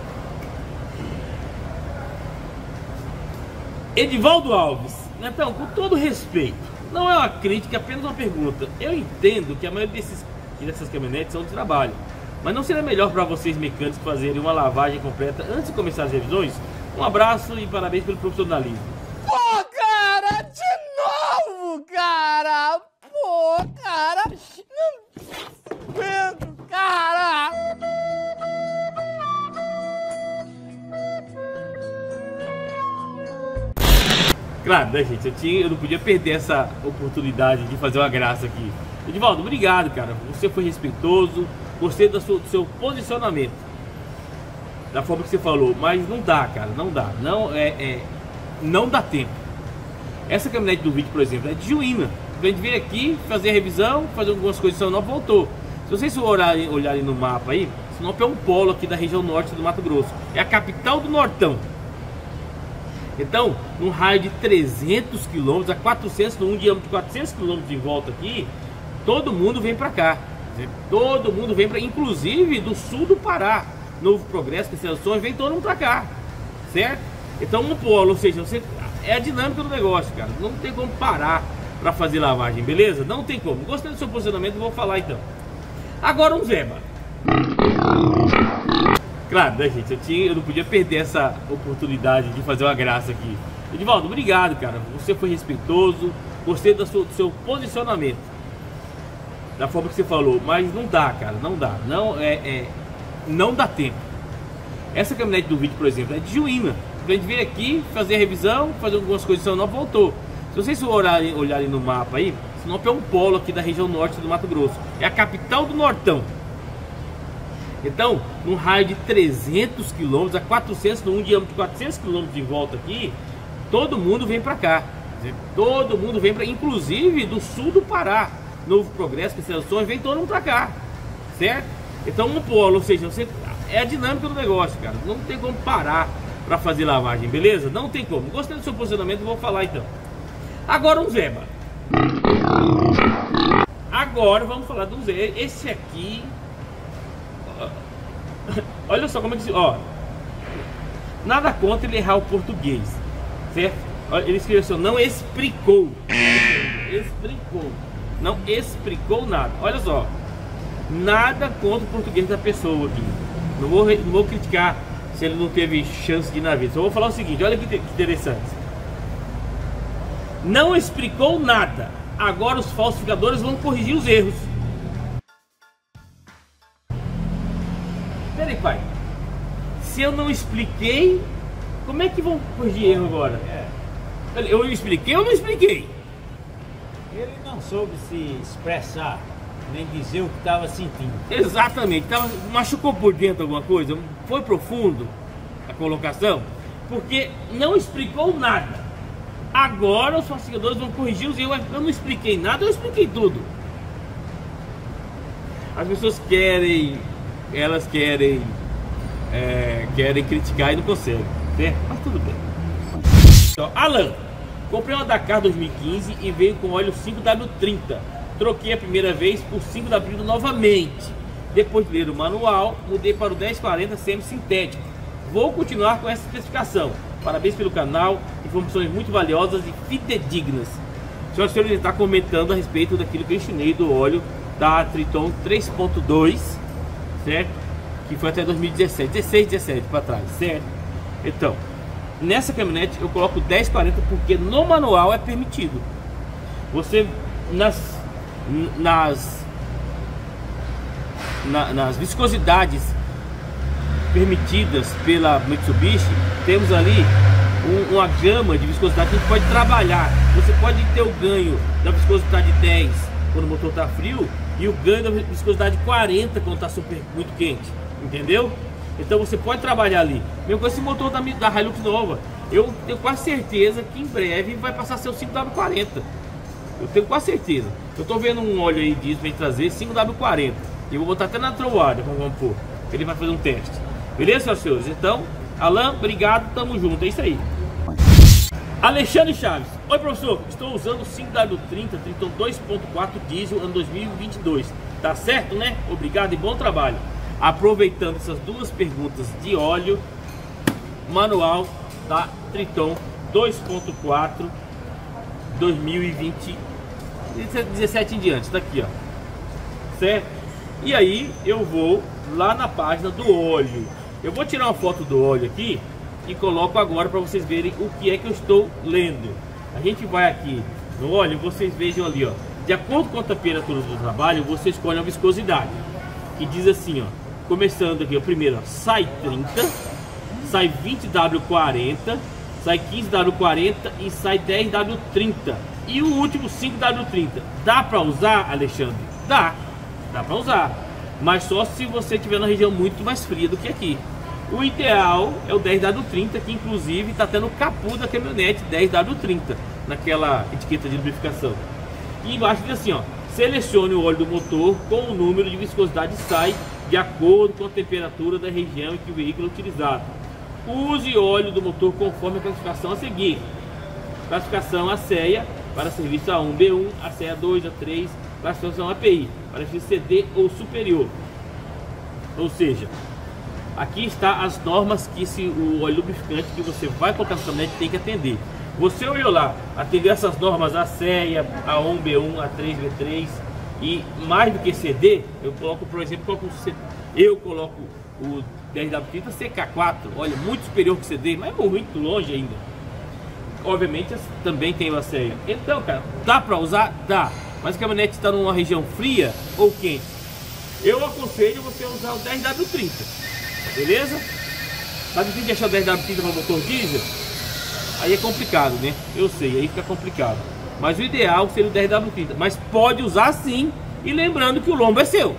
Edivaldo Alves, então, com todo respeito, não é uma crítica, é apenas uma pergunta. Eu entendo que a maioria dessas caminhonetes são de trabalho, mas não seria melhor para vocês mecânicos fazerem uma lavagem completa antes de começar as revisões? Um abraço e parabéns pelo profissionalismo. Pô, cara, de novo, cara! Pô, cara! Não aguento, cara! Claro, né, gente? Eu não podia perder essa oportunidade de fazer uma graça aqui. Edivaldo, obrigado, cara. Você foi respeitoso, gostei do seu posicionamento, da forma que você falou, mas não dá, cara, não dá. Não dá tempo. Essa caminhonete do vídeo, por exemplo, é de Juína. A gente veio aqui fazer a revisão, fazer algumas coisas, não voltou. Se vocês olharem no mapa aí, Sinop é um polo aqui da região norte do Mato Grosso. É a capital do Nortão. Então, num raio de 300 km, a 400, num diâmetro de 400 km em volta aqui, todo mundo vem para cá. Todo mundo vem para, inclusive do sul do Pará, Novo Progresso, Terceirações, vem todo mundo para cá, certo? Então, um polo, ou seja, é a dinâmica do negócio, cara. Não tem como parar para fazer lavagem, beleza? Não tem como. Gostei do seu posicionamento, vou falar então. Agora um Zeba. Claro, né, gente? Eu não podia perder essa oportunidade de fazer uma graça aqui. Edivaldo, obrigado, cara. Você foi respeitoso, gostei do seu posicionamento, da forma que você falou, mas não dá, cara, não dá. Não dá tempo. Essa caminhonete do vídeo, por exemplo, é de Juína. A gente veio aqui fazer a revisão, fazer algumas coisas, não voltou. Se vocês olharem no mapa aí, Sinop é um polo aqui da região norte do Mato Grosso. É a capital do Nortão. Então, num raio de 300 km, a 400, num diâmetro de 400 km em volta aqui, todo mundo vem para cá. Todo mundo vem para, inclusive do sul do Pará, Novo Progresso, Terceirações, vem todo mundo para cá, certo? Então, um polo, ou seja, é a dinâmica do negócio, cara. Não tem como parar para fazer lavagem, beleza? Não tem como. Gostei do seu posicionamento, vou falar então. Agora um Zeba. Agora vamos falar do Zeba. Esse aqui, olha só como é que, ó, nada contra ele errar o português, certo? Ele escreveu assim, não explicou. Explicou. Não explicou nada. Olha só, nada contra o português da pessoa aqui. Não vou criticar se ele não teve chance de ir na vida. Só vou falar o seguinte, olha que interessante. Não explicou nada. Agora os falsificadores vão corrigir os erros. Peraí, pai. Se eu não expliquei, como é que vão corrigir erro agora? Eu expliquei ou não expliquei? Ele não soube se expressar, nem dizer o que estava sentindo. Exatamente. Machucou por dentro alguma coisa? Foi profundo a colocação? Porque não explicou nada. Agora os falsificadores vão corrigir os erros. Eu não expliquei nada, eu expliquei tudo. As pessoas querem criticar e não conseguem, certo? Mas tudo bem. Então, Alan, comprei uma Dakar 2015 e veio com óleo 5W30. Troquei a primeira vez por 5W30 novamente. Depois de ler o manual, mudei para o 1040 semi-sintético. Vou continuar com essa especificação. Parabéns pelo canal, informações muito valiosas e fidedignas. O senhor está comentando a respeito daquilo que eu ensinei do óleo da Triton 3.2, certo? Que foi até 2017, 16, 17 para trás, certo? Então, nessa caminhonete eu coloco 1040 porque no manual é permitido. Você nas viscosidades permitidas pela Mitsubishi, temos ali uma gama de viscosidade que a gente pode trabalhar. Você pode ter o ganho da viscosidade 10 quando o motor está frio e o ganho da viscosidade 40 quando está muito quente, entendeu? Então você pode trabalhar ali. Mesmo com esse motor da Hilux nova, eu tenho quase certeza que em breve vai passar a ser o 5W40. Eu tenho quase certeza. Eu estou vendo um óleo aí disso para trazer 5W40 e vou botar até na troada, vamos pôr. Ele vai fazer um teste. Beleza, meus senhores? Então, Alan, obrigado, tamo junto, é isso aí. Alexandre Chaves, Oi professor, estou usando o 5W30 Triton 2.4 diesel ano 2022. Tá certo, né? Obrigado e bom trabalho. Aproveitando essas duas perguntas de óleo, manual da Triton 2.4 2017 em diante, tá aqui, ó. Certo? E aí eu vou lá na página do óleo. Eu vou tirar uma foto do óleo aqui e coloco agora para vocês verem o que é que eu estou lendo. A gente vai aqui no óleo, vocês vejam ali, ó. De acordo com a temperatura do trabalho, você escolhe a viscosidade. Que diz assim, ó. Começando aqui, o primeiro, ó, sai 30, sai 20W40, sai 15W40 e sai 10W30. E o último 5W30. Dá para usar, Alexandre? Dá para usar. Mas só se você estiver na região muito mais fria do que aqui. O ideal é o 10W30, que inclusive está até no capô da caminhonete 10W30, naquela etiqueta de lubrificação. E embaixo diz assim, ó, selecione o óleo do motor com o número de viscosidade SAI de acordo com a temperatura da região em que o veículo é utilizado. Use óleo do motor conforme a classificação a seguir. Classificação ASEA para serviço A1, B1, ASEA 2, A3, classificação API para CD ou superior. Ou seja, aqui está as normas que o óleo lubrificante que você vai colocar na caminhonete tem que atender. Você olhou lá, atender essas normas ASEA, A1, B1, A3, B3 e mais do que CD, eu coloco, por exemplo, eu coloco o 10W30 CK4, olha, muito superior que CD, mas muito longe ainda. Obviamente também tem o ASEA. Então, cara, dá para usar? Dá. Mas a caminhonete está numa região fria ou quente? Eu aconselho você usar o 10W30. Beleza? Tá difícil de achar o 10W30 para motor diesel? Aí é complicado, né? Eu sei, aí fica complicado. Mas o ideal seria o 10W30. Mas pode usar sim. E lembrando que o lombo é seu.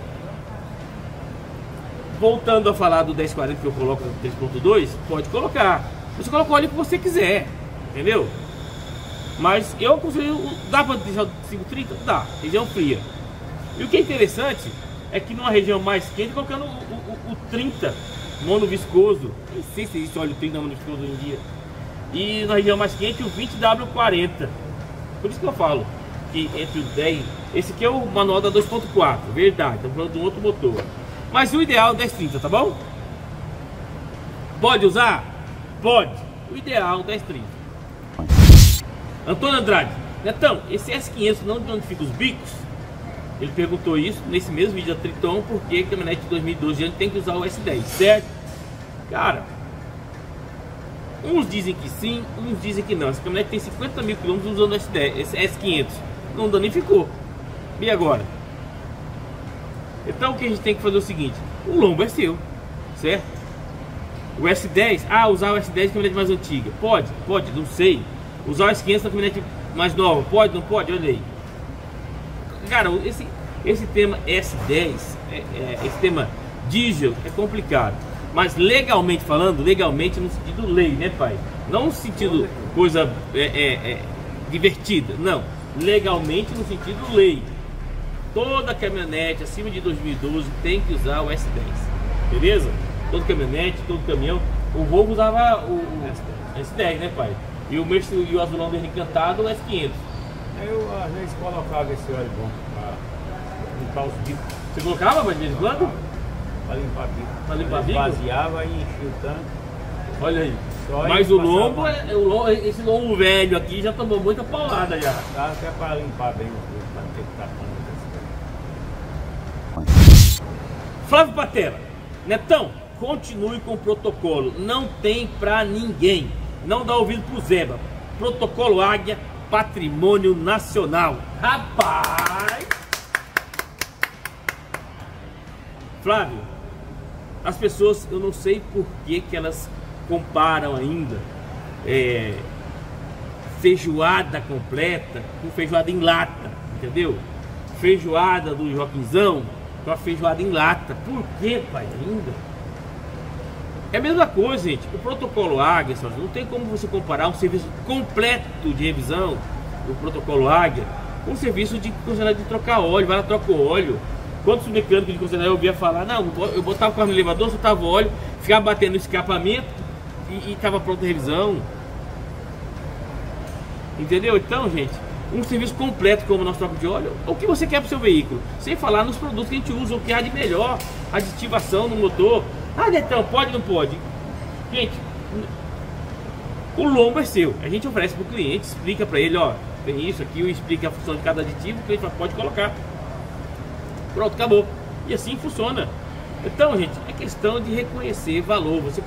Voltando a falar do 1040 que eu coloco no 3.2, pode colocar. Você coloca o óleo que você quiser. Entendeu? Mas eu aconselho. Dá para deixar o 530? Dá. Região fria. E o que é interessante é que numa região mais quente, colocando o 30 mono viscoso. Nem sei se existe óleo 30 mono viscoso hoje em dia. E na região mais quente o 20W40. Por isso que eu falo que entre o 10. Esse aqui é o manual da 2.4. Verdade, estamos falando de um outro motor. Mas o ideal é o 1030, tá bom? Pode usar? Pode. O ideal é o 1030. Antônio Andrade, Netão, esse S500 não danifica os bicos? Ele perguntou isso nesse mesmo vídeo da Triton, porque a caminhonete de 2012 a gente tem que usar o S10, certo? Cara, uns dizem que sim, uns dizem que não. Essa caminhonete tem 50 mil quilômetros usando o S10, esse S500. Não danificou. E agora? Então o que a gente tem que fazer é o seguinte: o lombo é seu, certo? O S10, usar o S10 na caminhonete mais antiga. Pode, não sei. Usar o S500 na caminhonete mais nova. Pode, não pode? Olha aí. Cara, esse tema S10, esse tema diesel é complicado. Mas legalmente falando, legalmente no sentido lei, né, pai? Não no sentido coisa divertida, não. Legalmente no sentido lei. Toda caminhonete acima de 2012 tem que usar o S10. Beleza? Todo caminhonete, todo caminhão. O Volvo usava o S10, né, pai? E o azulão dele encantado, o S500. Eu às vezes colocava esse óleo bom para limpar os bicos. Você colocava, mas de vez em quando? Para limpar bico. Para limpar bico? Esvaziava e enchia o tanque. Olha aí. Mas o lombo, esse lombo velho aqui já tomou muita paulada já. Dá até para limpar bem os bicos, para não ter que estar falando. Flávio Patela, Netão, continue com o protocolo. Não tem pra ninguém. Não dá ouvido pro Zeba. Protocolo Águia, patrimônio nacional. Rapaz! Flávio, as pessoas, eu não sei por que elas comparam ainda feijoada completa com feijoada em lata, entendeu? Feijoada do Joaquinzão com a feijoada em lata. Por que, pai, ainda? É a mesma coisa, gente. O protocolo Águia, não tem como você comparar um serviço completo de revisão do protocolo Águia com um serviço de concessionária de trocar óleo. Vai lá, troca o óleo. Quantos mecânicos de concessionária eu ouvia falar: não, eu botava o carro no elevador, soltava o óleo, ficava batendo no escapamento e estava pronta a revisão. Entendeu? Então, gente, um serviço completo como o nosso troca de óleo, o que você quer para o seu veículo, sem falar nos produtos que a gente usa, o que há de melhor, aditivação no motor. Ah, Netão, pode ou não pode? Gente, o lombo é seu, a gente oferece para o cliente, explica para ele, ó, tem isso aqui, explica a função de cada aditivo, o cliente fala, pode colocar. Pronto, acabou. E assim funciona. Então, gente, é questão de reconhecer valor. Você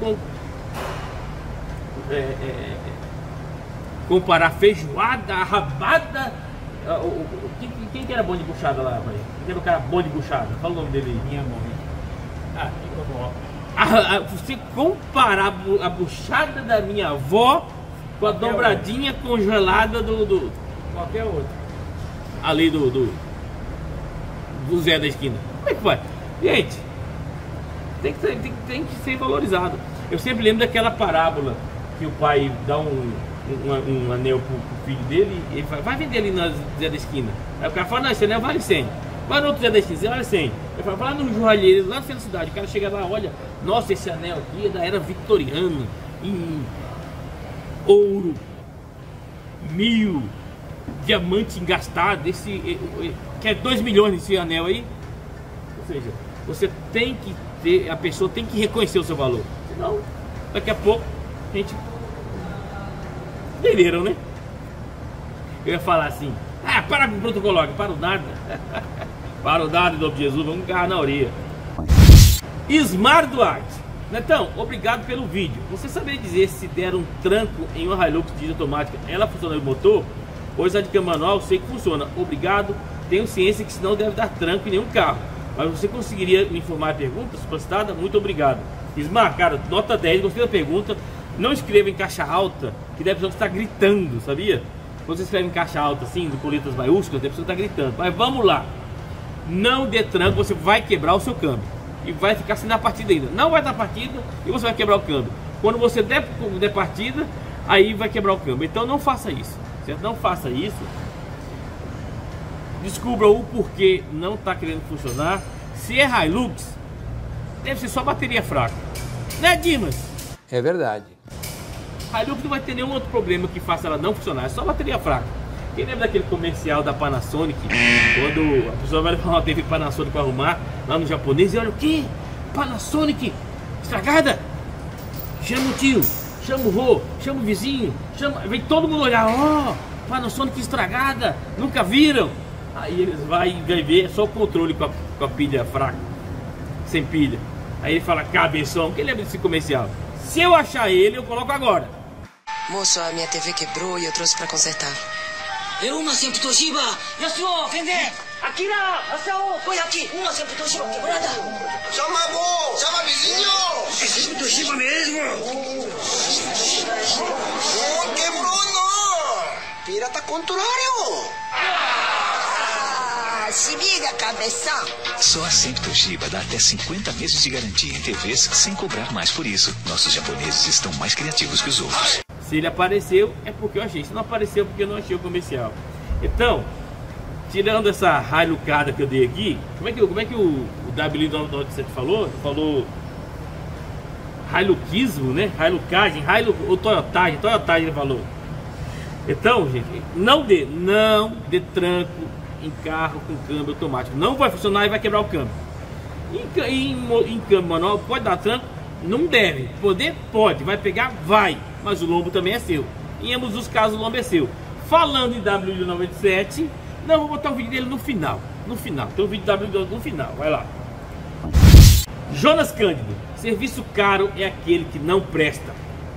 comparar feijoada, rabada. Quem que era bom de buchada lá, pai? Quem era o cara bom de buchada? Fala o nome dele aí. Minha mãe. Ah, ficou bom. Você comparar a buchada da minha avó com a dobradinha congelada do Qualquer outro. ali do Zé da esquina. Como é que vai? Gente, tem que ser valorizado. Eu sempre lembro daquela parábola que o pai dá um anel pro filho dele e ele fala, vai vender ali na Zé da esquina. Aí o cara fala, não, esse anel vale 100. Vai no outro Zé da esquina, vale 100. Ele fala, vai lá no joalheiro, lá no centro da cidade. O cara chega lá, olha, nossa, esse anel aqui é da era vitoriana, em ouro, 1000, diamante engastado, que é 2 milhões esse anel aí. Ou seja, você tem que ter, a pessoa tem que reconhecer o seu valor. Senão, daqui a pouco, a gente entenderam, né? Eu ia falar assim, para com o protocolo, para o nada. Para o nada, em nome de Jesus, vamos agarrar na orelha. Ismar Duarte. Netão, obrigado pelo vídeo. Você saberia dizer se der um tranco em uma Hilux diesel automática, ela funciona no motor? Pois a de câmbio manual sei que funciona. Obrigado. Tenho ciência que senão deve dar tranco em nenhum carro. Mas você conseguiria me informar a pergunta solicitada? Muito obrigado. Ismar, cara, nota 10, gostei da pergunta. Não escreva em caixa alta, que deve estar gritando, sabia? Quando você escreve em caixa alta assim, com letras maiúsculas, deve estar gritando. Mas vamos lá. Não dê tranco, você vai quebrar o seu câmbio. E vai ficar sem dar partida ainda. Não vai dar partida e você vai quebrar o câmbio. Quando você der partida, aí vai quebrar o câmbio. Então não faça isso, certo? Não faça isso. Descubra o porquê não está querendo funcionar. Se é Hilux, deve ser só bateria fraca, né, Dimas? É verdade. Hilux não vai ter nenhum outro problema que faça ela não funcionar, é só bateria fraca. Quem lembra daquele comercial da Panasonic, quando a pessoa vai levar uma TV Panasonic para arrumar lá no japonês e olha o que? Panasonic estragada? Chama o tio, chama o vô, chama o vizinho, vem todo mundo olhar, ó, Panasonic estragada, nunca viram? Aí eles vai ver, é só o controle com a pilha fraca, sem pilha. Aí ele fala, cabeção, quem lembra desse comercial? Se eu achar ele, eu coloco agora. Moço, a minha TV quebrou e eu trouxe pra consertar. É uma sempre Toshiba! Yasuo, vender! Akira, Asao, põe aqui! Uma sempre Toshiba quebrada! Chama avô! Chama vizinho! É sempre Toshiba mesmo! Não quebrou não! Pirata contrário! Se liga, cabeção! Só a Sempre Toshiba dá até 50 meses de garantia em TVs sem cobrar mais por isso. Nossos japoneses estão mais criativos que os outros. Se ele apareceu, é porque eu achei. Se não apareceu, é porque eu não achei o comercial. Então, tirando essa railucada que eu dei aqui, como é que o W97 falou? Falou railuquismo, né? Railucagem, ou toyotagem ele falou. Então, gente, não dê tranco em carro com câmbio automático. Não vai funcionar e vai quebrar o câmbio. Em câmbio manual, pode dar tranco? Não deve. Poder? Pode. Vai pegar? Vai. Mas o lombo também é seu. Em ambos os casos, o lombo é seu. Falando em W97, não, vou botar o vídeo dele no final. Tem um vídeo de W no final. Vai lá. Jonas Cândido. Serviço caro é aquele que não presta.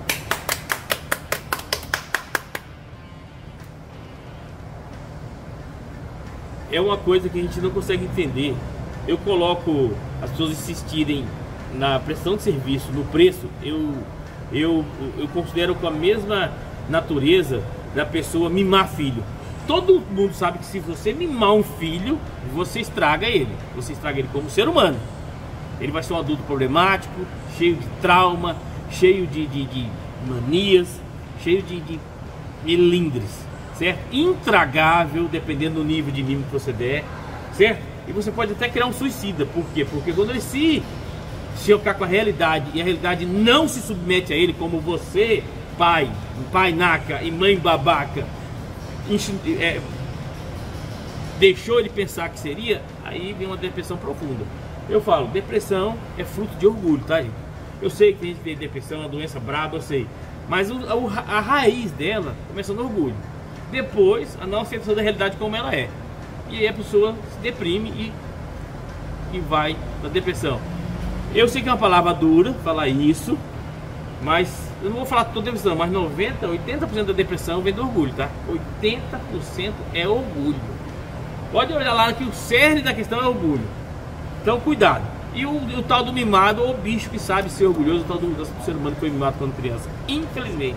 É uma coisa que a gente não consegue entender. Eu coloco as pessoas insistirem na prestação de serviço, no preço, eu considero com a mesma natureza da pessoa mimar filho. Todo mundo sabe que se você mimar um filho, você estraga ele. Você estraga ele como ser humano. Ele vai ser um adulto problemático, cheio de trauma, cheio de manias, cheio de melindres, certo? Intragável, dependendo do nível de mimo que você der, certo? E você pode até criar um suicida. Por quê? Porque quando ele se chocar com a realidade e a realidade não se submete a ele, como você, pai naca e mãe babaca, deixou ele pensar que seria, aí vem uma depressão profunda. Eu falo, depressão é fruto de orgulho, tá, gente? Eu sei que a gente tem depressão, é uma doença braba, eu sei. Mas a raiz dela começa no orgulho. Depois, a não aceitação da realidade como ela é. E aí a pessoa se deprime e vai na depressão. Eu sei que é uma palavra dura falar isso, mas eu não vou falar toda depressão, mas 80% da depressão vem do orgulho, tá? 80% é orgulho. Pode olhar lá que o cerne da questão é orgulho. Então cuidado. E o tal do mimado, ou o bicho que sabe ser orgulhoso, o tal do ser humano que foi mimado quando criança. Infelizmente.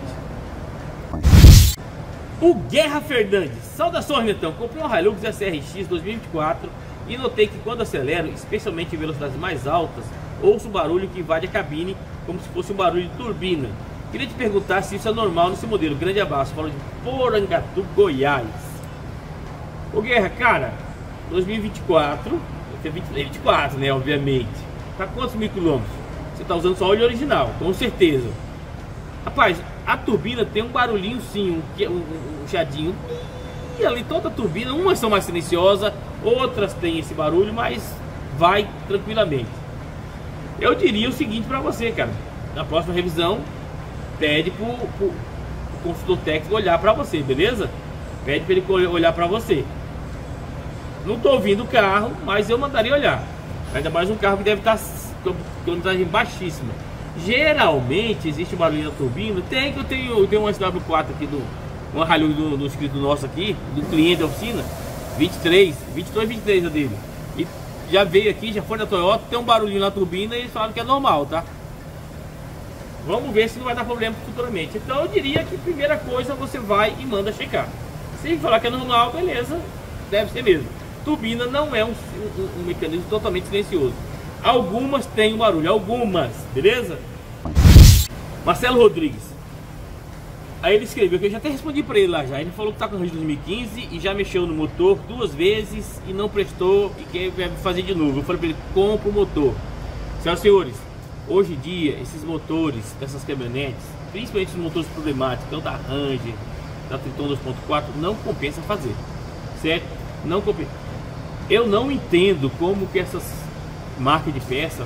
O Guerra Fernandes. Saudações, Netão. Comprei um Hilux SRX 2024 e notei que quando acelero, especialmente em velocidades mais altas, ouço um barulho que invade a cabine como se fosse um barulho de turbina. Queria te perguntar se isso é normal nesse modelo. Grande abraço. Falo de Porangatu, Goiás. Ô Guerra, cara, 2024, 24, né, obviamente. Tá quantos mil quilômetros? Você tá usando só óleo original, com certeza. Rapaz, a turbina tem um barulhinho sim, um chiadinho. E ali toda a turbina, umas são mais silenciosas, outras têm esse barulho, mas vai tranquilamente. Eu diria o seguinte pra você, cara. Na próxima revisão, pede pro consultor técnico olhar pra você, beleza? Pede pra ele olhar pra você. Não tô ouvindo o carro, mas eu mandaria olhar. Ainda mais um carro que deve estar com quilometragem baixíssima. Geralmente existe um barulho na turbina. Eu tenho um SW4 aqui um Hilux do inscrito nosso aqui, do cliente da oficina, 22, 23 é dele. E já veio aqui, já foi na Toyota, tem um barulhinho na turbina e eles falaram que é normal, tá? Vamos ver se não vai dar problema futuramente. Então eu diria que primeira coisa você vai e manda checar. Se falar que é normal, beleza, deve ser mesmo. Turbina não é um mecanismo totalmente silencioso. Algumas têm um barulho, algumas, beleza? Marcelo Rodrigues. Aí ele escreveu, que eu já até respondi pra ele lá já. Ele falou que tá com o Range 2015 e já mexeu no motor 2 vezes e não prestou e quer fazer de novo. Eu falei pra ele, compra o motor. Senhoras e senhores, hoje em dia, esses motores dessas caminhonetes, principalmente os motores problemáticos, tanto da Ranger, da Triton 2.4, não compensa fazer. Certo? Não compensa. Eu não entendo como que essas marcas de peça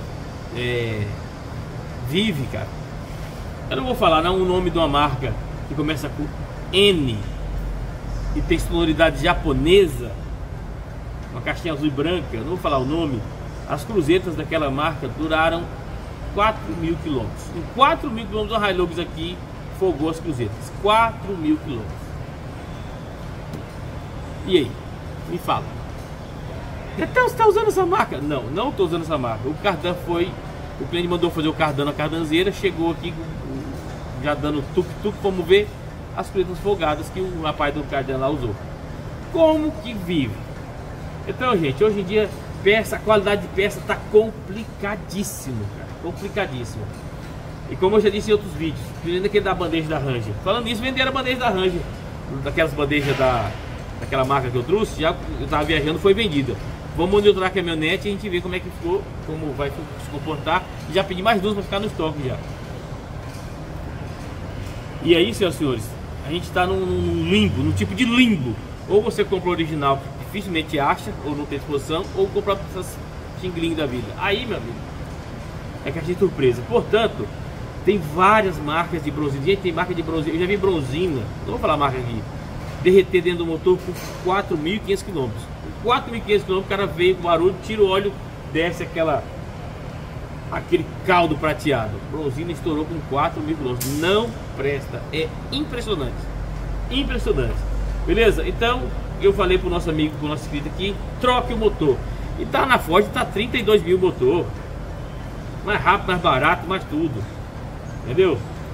vive, cara. Eu não vou falar não o nome de uma marca que começa com N e tem sonoridade japonesa, uma caixinha azul e branca, eu não vou falar o nome. As cruzetas daquela marca duraram 4.000 quilômetros. Em 4.000 quilômetros a Hilux aqui folgou as cruzetas. 4.000 quilômetros. E aí? Me fala. Então você está usando essa marca? Não, não estou usando essa marca. O cardan foi... O cliente mandou fazer o cardan na cardanzeira, chegou aqui já dando tuk-tuk, vamos ver as cruzetas folgadas que o rapaz do cardan lá usou. Como que vive? Então, gente, hoje em dia a qualidade de peça está complicadíssimo, cara. Complicadíssimo. E como eu já disse em outros vídeos, vendendo aquele da bandeja da Ranger. Falando nisso, venderam a bandeja da Ranger. Daquelas bandejas daquela marca que eu trouxe, já eu estava viajando, foi vendida. Vamos monitorar a caminhonete e a gente vê como é que ficou, como vai se comportar. E já pedi mais duas para ficar no estoque já. E aí, senhoras e senhores, a gente está num limbo, num tipo de limbo. Ou você compra o original, que dificilmente acha, ou não tem disposição, ou comprar essas xingling da vida. Aí, meu amigo, é caixinha de surpresa. Portanto, tem várias marcas de bronzina. Gente, tem marca de bronzina. Eu já vi bronzina, não vou falar a marca aqui, derreter dentro do motor por 4.500 km. 4.500 km o cara veio com barulho, tira o óleo, desce aquele caldo prateado. Bronzina estourou com 4.000 km. Não presta. É impressionante. Impressionante. Beleza? Então, eu falei pro nosso amigo, pro nosso inscrito aqui, troque o motor. E tá na Ford, tá 32 mil o motor. Mais rápido, mais barato, mais tudo. Entendeu?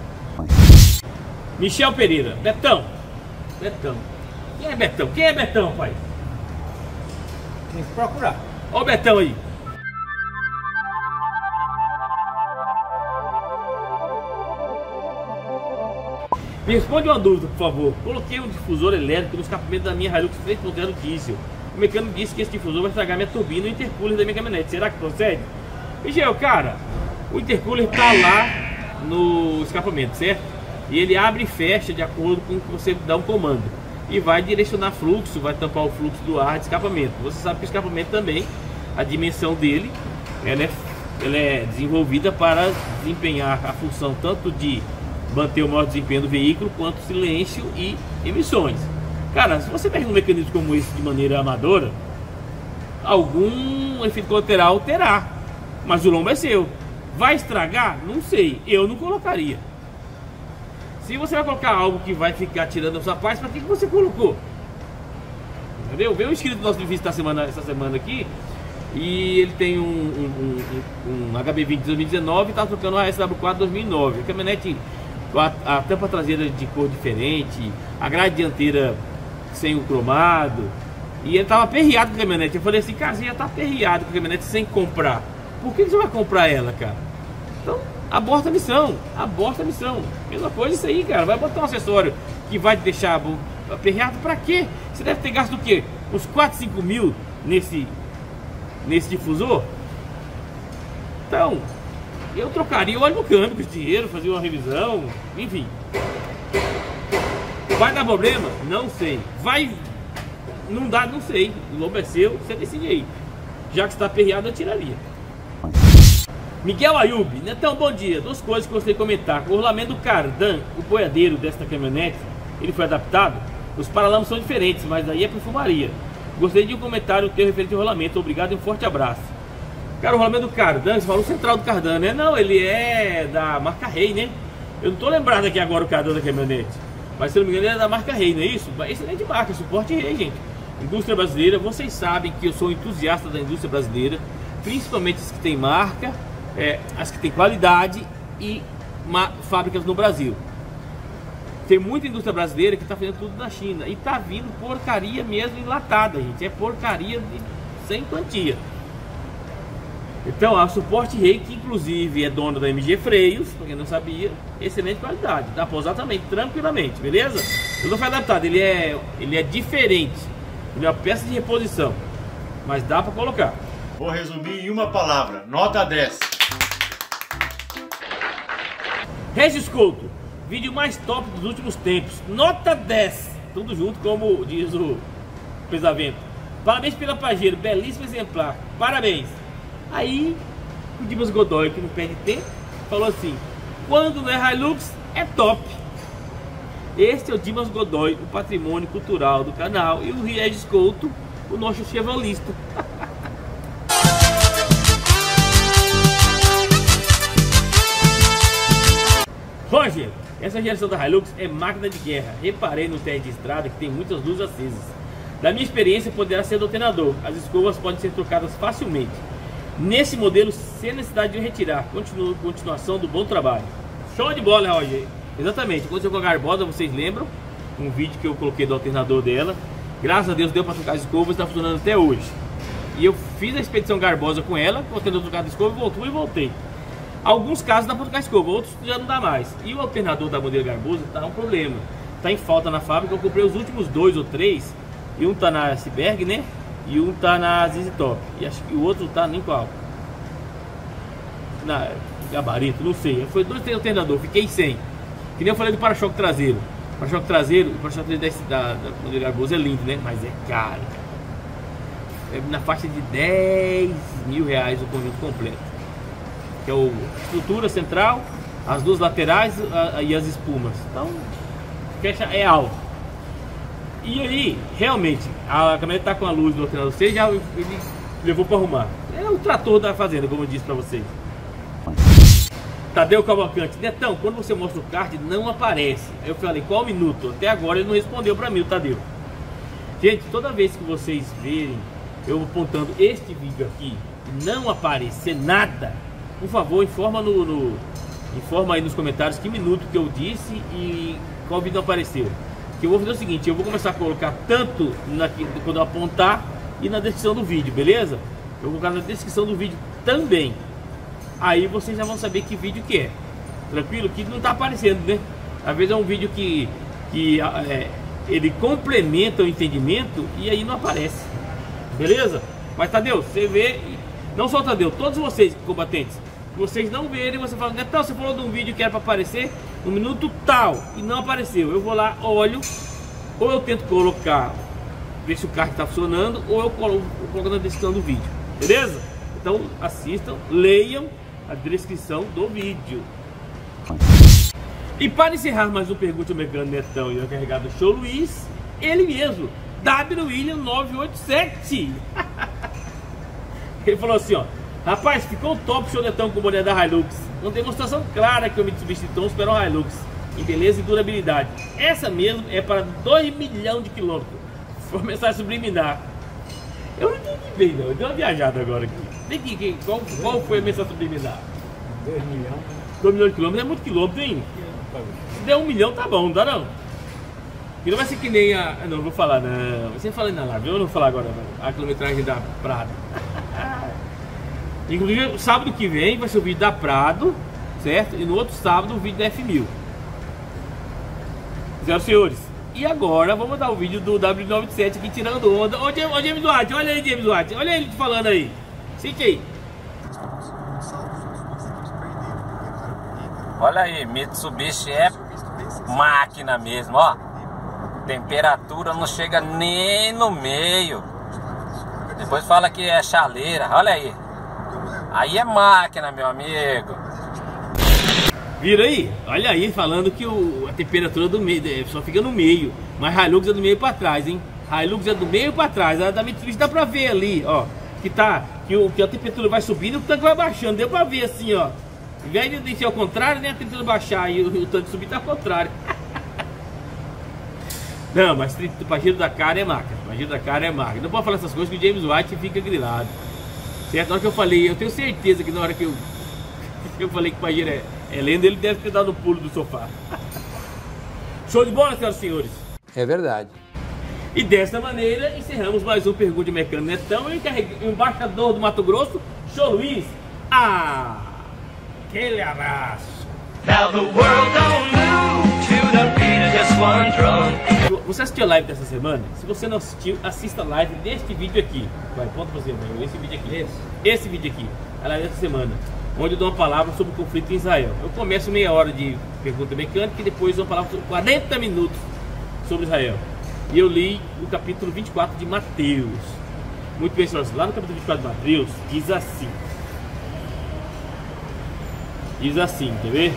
Michel Pereira. Betão. Quem é Betão? Quem é Betão, pai? Tem que procurar. Ó o Betão aí. Me responde uma dúvida, por favor. Coloquei um difusor elétrico no escapamento da minha Hilux 3.0 diesel. O mecânico disse que esse difusor vai estragar minha turbina e o intercooler da minha caminhonete. Será que procede? Michel, cara, o intercooler tá lá no escapamento, certo? E ele abre e fecha de acordo com o que você dá um comando. e vai direcionar fluxo, vai tampar o fluxo do ar de escapamento. Você sabe que o escapamento também, a dimensão dele, ela é desenvolvida para desempenhar a função tanto de manter o maior desempenho do veículo, quanto silêncio e emissões. Cara, se você pega um mecanismo como esse de maneira amadora, algum efeito colateral terá, mas o lombo é seu. Vai estragar? Não sei, eu não colocaria. Se você vai colocar algo que vai ficar tirando a sua paz, para que você colocou? Entendeu? Veio um inscrito do nosso difícil essa semana aqui, e ele tem um HB20 2019 e está trocando uma SW4 2009. A caminhonete, a tampa traseira de cor diferente, a grade dianteira sem o cromado, e ele estava aperreado com a caminhonete. Eu falei assim, cara, você já está aperreado com a caminhonete sem comprar. Por que você vai comprar ela, cara? Então, aborta a missão, aborta a missão. Mesma coisa isso aí, cara. Vai botar um acessório que vai te deixar aperreado pra quê? Você deve ter gasto o quê? Uns 4, 5 mil nesse difusor? Então, eu trocaria o óleo no câmbio com esse dinheiro, fazia uma revisão, enfim. Vai dar problema? Não sei. Vai... Não dá, não sei. O lombo é seu, você decide aí. Já que está aperreado, eu tiraria. Miguel Ayub, Netão, bom dia. Duas coisas que eu gostaria de comentar. O rolamento do cardan, o boiadeiro desta caminhonete, ele foi adaptado. Os paralamas são diferentes, mas aí é perfumaria. Gostaria de um comentário teu referente ao rolamento. Obrigado e um forte abraço. Cara, o rolamento do cardan, você falou o central do cardan, né? Não, ele é da marca Rei, né? Eu não tô lembrado aqui agora o cardan da caminhonete, mas se não me engano ele é da marca Rei, não é isso? Excelente marca, suporte Rei, gente. Indústria brasileira, vocês sabem que eu sou entusiasta da indústria brasileira, principalmente as que tem marca, as que tem qualidade e fábricas no Brasil. Tem muita indústria brasileira que está fazendo tudo na China e tá vindo porcaria mesmo enlatada, gente. É porcaria sem quantia. Então a Suporte Rei, que inclusive é dona da MG Freios, para quem não sabia, excelente qualidade, dá para usar também tranquilamente, beleza? Ele não foi adaptado, ele é diferente, ele é uma peça de reposição, mas dá para colocar. Vou resumir em uma palavra, nota 10. Regis Couto, vídeo mais top dos últimos tempos, nota 10, tudo junto, como diz o Pesadelo. Parabéns pela Pajero, belíssimo exemplar, parabéns. Aí o Dimas Godoy, que não perde tempo, falou assim: quando não é Hilux, é top. Este é o Dimas Godoy, o patrimônio cultural do canal, e o Regis Couto, o nosso chevalista. Roger, essa geração da Hilux é máquina de guerra. Reparei no teste de estrada que tem muitas luzes acesas. Da minha experiência, poderá ser do alternador. As escovas podem ser trocadas facilmente. Nesse modelo, sem necessidade de retirar. Continuação do bom trabalho. Show de bola, Roger. Exatamente. Aconteceu com a Garbosa, vocês lembram? Um vídeo que eu coloquei do alternador dela. Graças a Deus deu para trocar as escovas, está funcionando até hoje. E eu fiz a expedição Garbosa com ela, com o alternador trocado de escova, voltou e voltei. Alguns casos dá para trocar escova, outros já não dá mais. E o alternador da modelo Garbosa está um problema. Está em falta na fábrica. Eu comprei os últimos 2 ou 3. E um tá na Iceberg, né? E um tá na ZZ Top. E acho que o outro tá nem qual. Na Gabarito, não sei. Foi 2 alternador, fiquei sem. Que nem eu falei do para-choque traseiro. O para-choque traseiro da modelo Garbosa é lindo, né? Mas é caro. É na faixa de 10 mil reais o conjunto completo. Que é a estrutura central, as duas laterais e as espumas. Então, é alto. E aí, realmente, a caminhonete tá com a luz do alternador 6, já ele levou para arrumar. É o trator da fazenda, como eu disse para vocês. Tadeu Cavalcante, Netão, quando você mostra o card, não aparece. Aí eu falei, qual minuto? Até agora ele não respondeu para mim, o Tadeu. Gente, toda vez que vocês verem eu apontando este vídeo aqui e não aparecer nada, por favor, informa aí nos comentários que minuto que eu disse e qual vídeo não apareceu. Que eu vou fazer o seguinte, eu vou começar a colocar tanto quando eu apontar e na descrição do vídeo, beleza? Eu vou colocar na descrição do vídeo também. Aí vocês já vão saber que vídeo que é. Tranquilo? Que não tá aparecendo, né? Às vezes é um vídeo que ele complementa o entendimento e aí não aparece. Beleza? Mas Tadeu, você vê, não só Tadeu, todos vocês combatentes, vocês não verem, você fala, Netão, você falou de um vídeo que era para aparecer no minuto tal e não apareceu. Eu vou lá, olho ou eu tento colocar, ver se o carro está funcionando, ou eu coloco na descrição do vídeo, beleza? Então assistam, leiam a descrição do vídeo. E para encerrar mais um Pergunte ao Mecânico Netão e o encarregado Show Luiz, ele mesmo, W William 987. Ele falou assim, ó: rapaz, ficou top o show Netão com o boné da Hilux. Uma demonstração clara que o Mitsubishi Triton superou a Hilux em beleza e durabilidade. Essa mesmo é para 2 milhões de quilômetros. Foi uma mensagem subliminar. Eu não entendi bem não, eu dei uma viajada agora aqui. Vem aqui, qual foi a mensagem subliminar? 2 milhões. 2 milhões de quilômetros é muito quilômetro, hein? Se der 1 milhão tá bom, não dá não. E não vai ser que nem a... Não, vou falar não. Você fala na live, eu não vou falar agora não. A quilometragem da Prado. Inclusive, sábado que vem vai ser o vídeo da Prado, certo? E no outro sábado o vídeo da F1000. Senhoras e senhores, e agora vamos dar o vídeo do W97 aqui tirando onda. Ô James White, olha aí James White, olha ele te falando aí. Sente aí. Olha aí, Mitsubishi é máquina mesmo, ó. Temperatura não chega nem no meio. Depois fala que é chaleira, olha aí. Aí é máquina, meu amigo. Vira aí, olha aí, falando que a temperatura do meio só fica no meio. Mas Hilux é do meio pra trás, hein? Hilux é do meio pra trás. A da Mitsubishi dá pra ver ali, ó. Que a temperatura vai subindo e o tanque vai baixando. Deu pra ver assim, ó. Em vez de deixar ao contrário, né? A temperatura baixar e o tanque subir, tá ao contrário. Não, mas pra giro da cara é marca. Pra giro da cara é marca. Não pode falar essas coisas que o James White fica grilado. Certo? Na hora que eu falei, eu tenho certeza que na hora que eu falei que pra giro é lenda, ele deve ter dado o pulo do sofá. Show de bola, senhoras e senhores? É verdade. E dessa maneira encerramos mais um Pergunte ao Mecânico Netão. O embaixador do Mato Grosso, Show Luiz. Aquele abraço. Now the world don't move to the beat of just one drum. Você assistiu a live dessa semana? Se você não assistiu, assista a live deste vídeo aqui. Vai, ponto pra você, esse vídeo aqui. Esse vídeo aqui, a live dessa semana, onde eu dou uma palavra sobre o conflito em Israel. Eu começo meia hora de pergunta mecânica e depois dou uma palavra sobre 40 minutos sobre Israel. E eu li o capítulo 24 de Mateus. Muito bem, senhores, lá no capítulo 24 de Mateus diz assim. Diz assim, quer ver?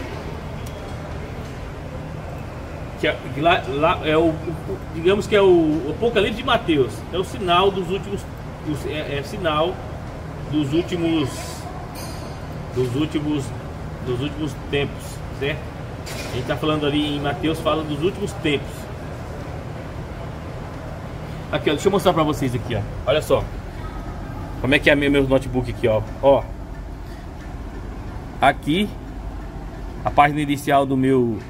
Que lá é digamos que é o Apocalipse de Mateus. É o sinal dos últimos, sinal dos últimos tempos, certo? A gente está falando ali em Mateus, fala dos últimos tempos. Aqui, ó, deixa eu mostrar para vocês aqui, ó. Olha só, como é que é meu notebook aqui, ó. Aqui a página inicial do meu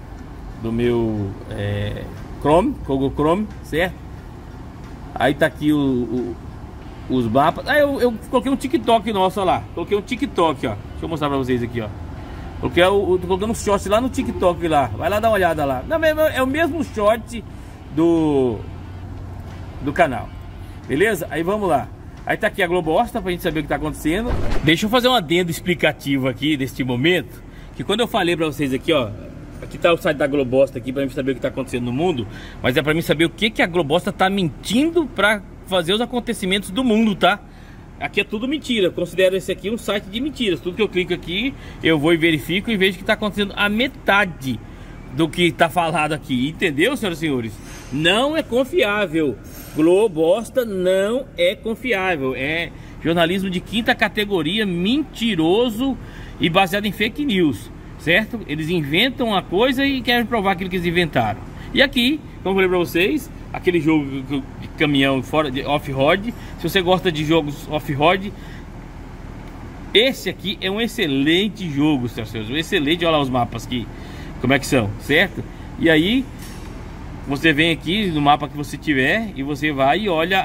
Chrome, Google Chrome, certo? Aí tá aqui os mapas. Aí eu coloquei um TikTok nosso, olha lá. Coloquei um TikTok, ó. Deixa eu mostrar pra vocês aqui, ó. Tô colocando um short lá no TikTok lá. Vai lá dar uma olhada lá. Não, é o mesmo short do canal. Beleza? Aí vamos lá. Aí tá aqui a Globosta pra gente saber o que tá acontecendo. Deixa eu fazer um adendo explicativo aqui deste momento. Que quando eu falei pra vocês aqui, ó. Aqui tá o site da Globosta aqui pra mim saber o que tá acontecendo no mundo. Mas é pra mim saber o que a Globosta tá mentindo pra fazer os acontecimentos do mundo, tá? Aqui é tudo mentira. Eu considero esse aqui um site de mentiras. Tudo que eu clico aqui, eu vou e verifico e vejo que tá acontecendo a metade do que tá falado aqui. Entendeu, senhoras e senhores? Não é confiável. Globosta não é confiável. É jornalismo de quinta categoria, mentiroso e baseado em fake news. Certo? Eles inventam uma coisa e querem provar aquilo que eles inventaram. E aqui, como eu falei pra vocês, aquele jogo de caminhão fora de off-road. Se você gosta de jogos off-road, esse aqui é um excelente jogo, senhores. Um excelente, olha lá os mapas aqui, como é que são, certo? E aí, você vem aqui no mapa que você tiver e você vai e olha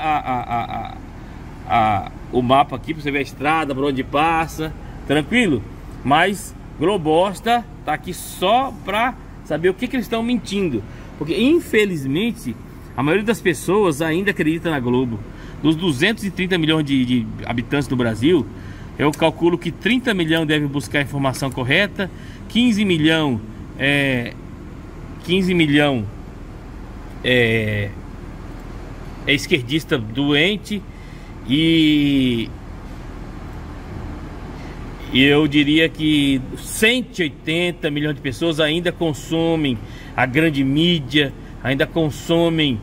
o mapa aqui, pra você ver a estrada, por onde passa, tranquilo? Mas Globosta tá aqui só pra saber o que eles estão mentindo. Porque infelizmente a maioria das pessoas ainda acredita na Globo. Dos 230 milhões de habitantes do Brasil, eu calculo que 30 milhões devem buscar a informação correta, 15 milhões é esquerdista doente e eu diria que 180 milhões de pessoas ainda consomem a grande mídia, ainda consomem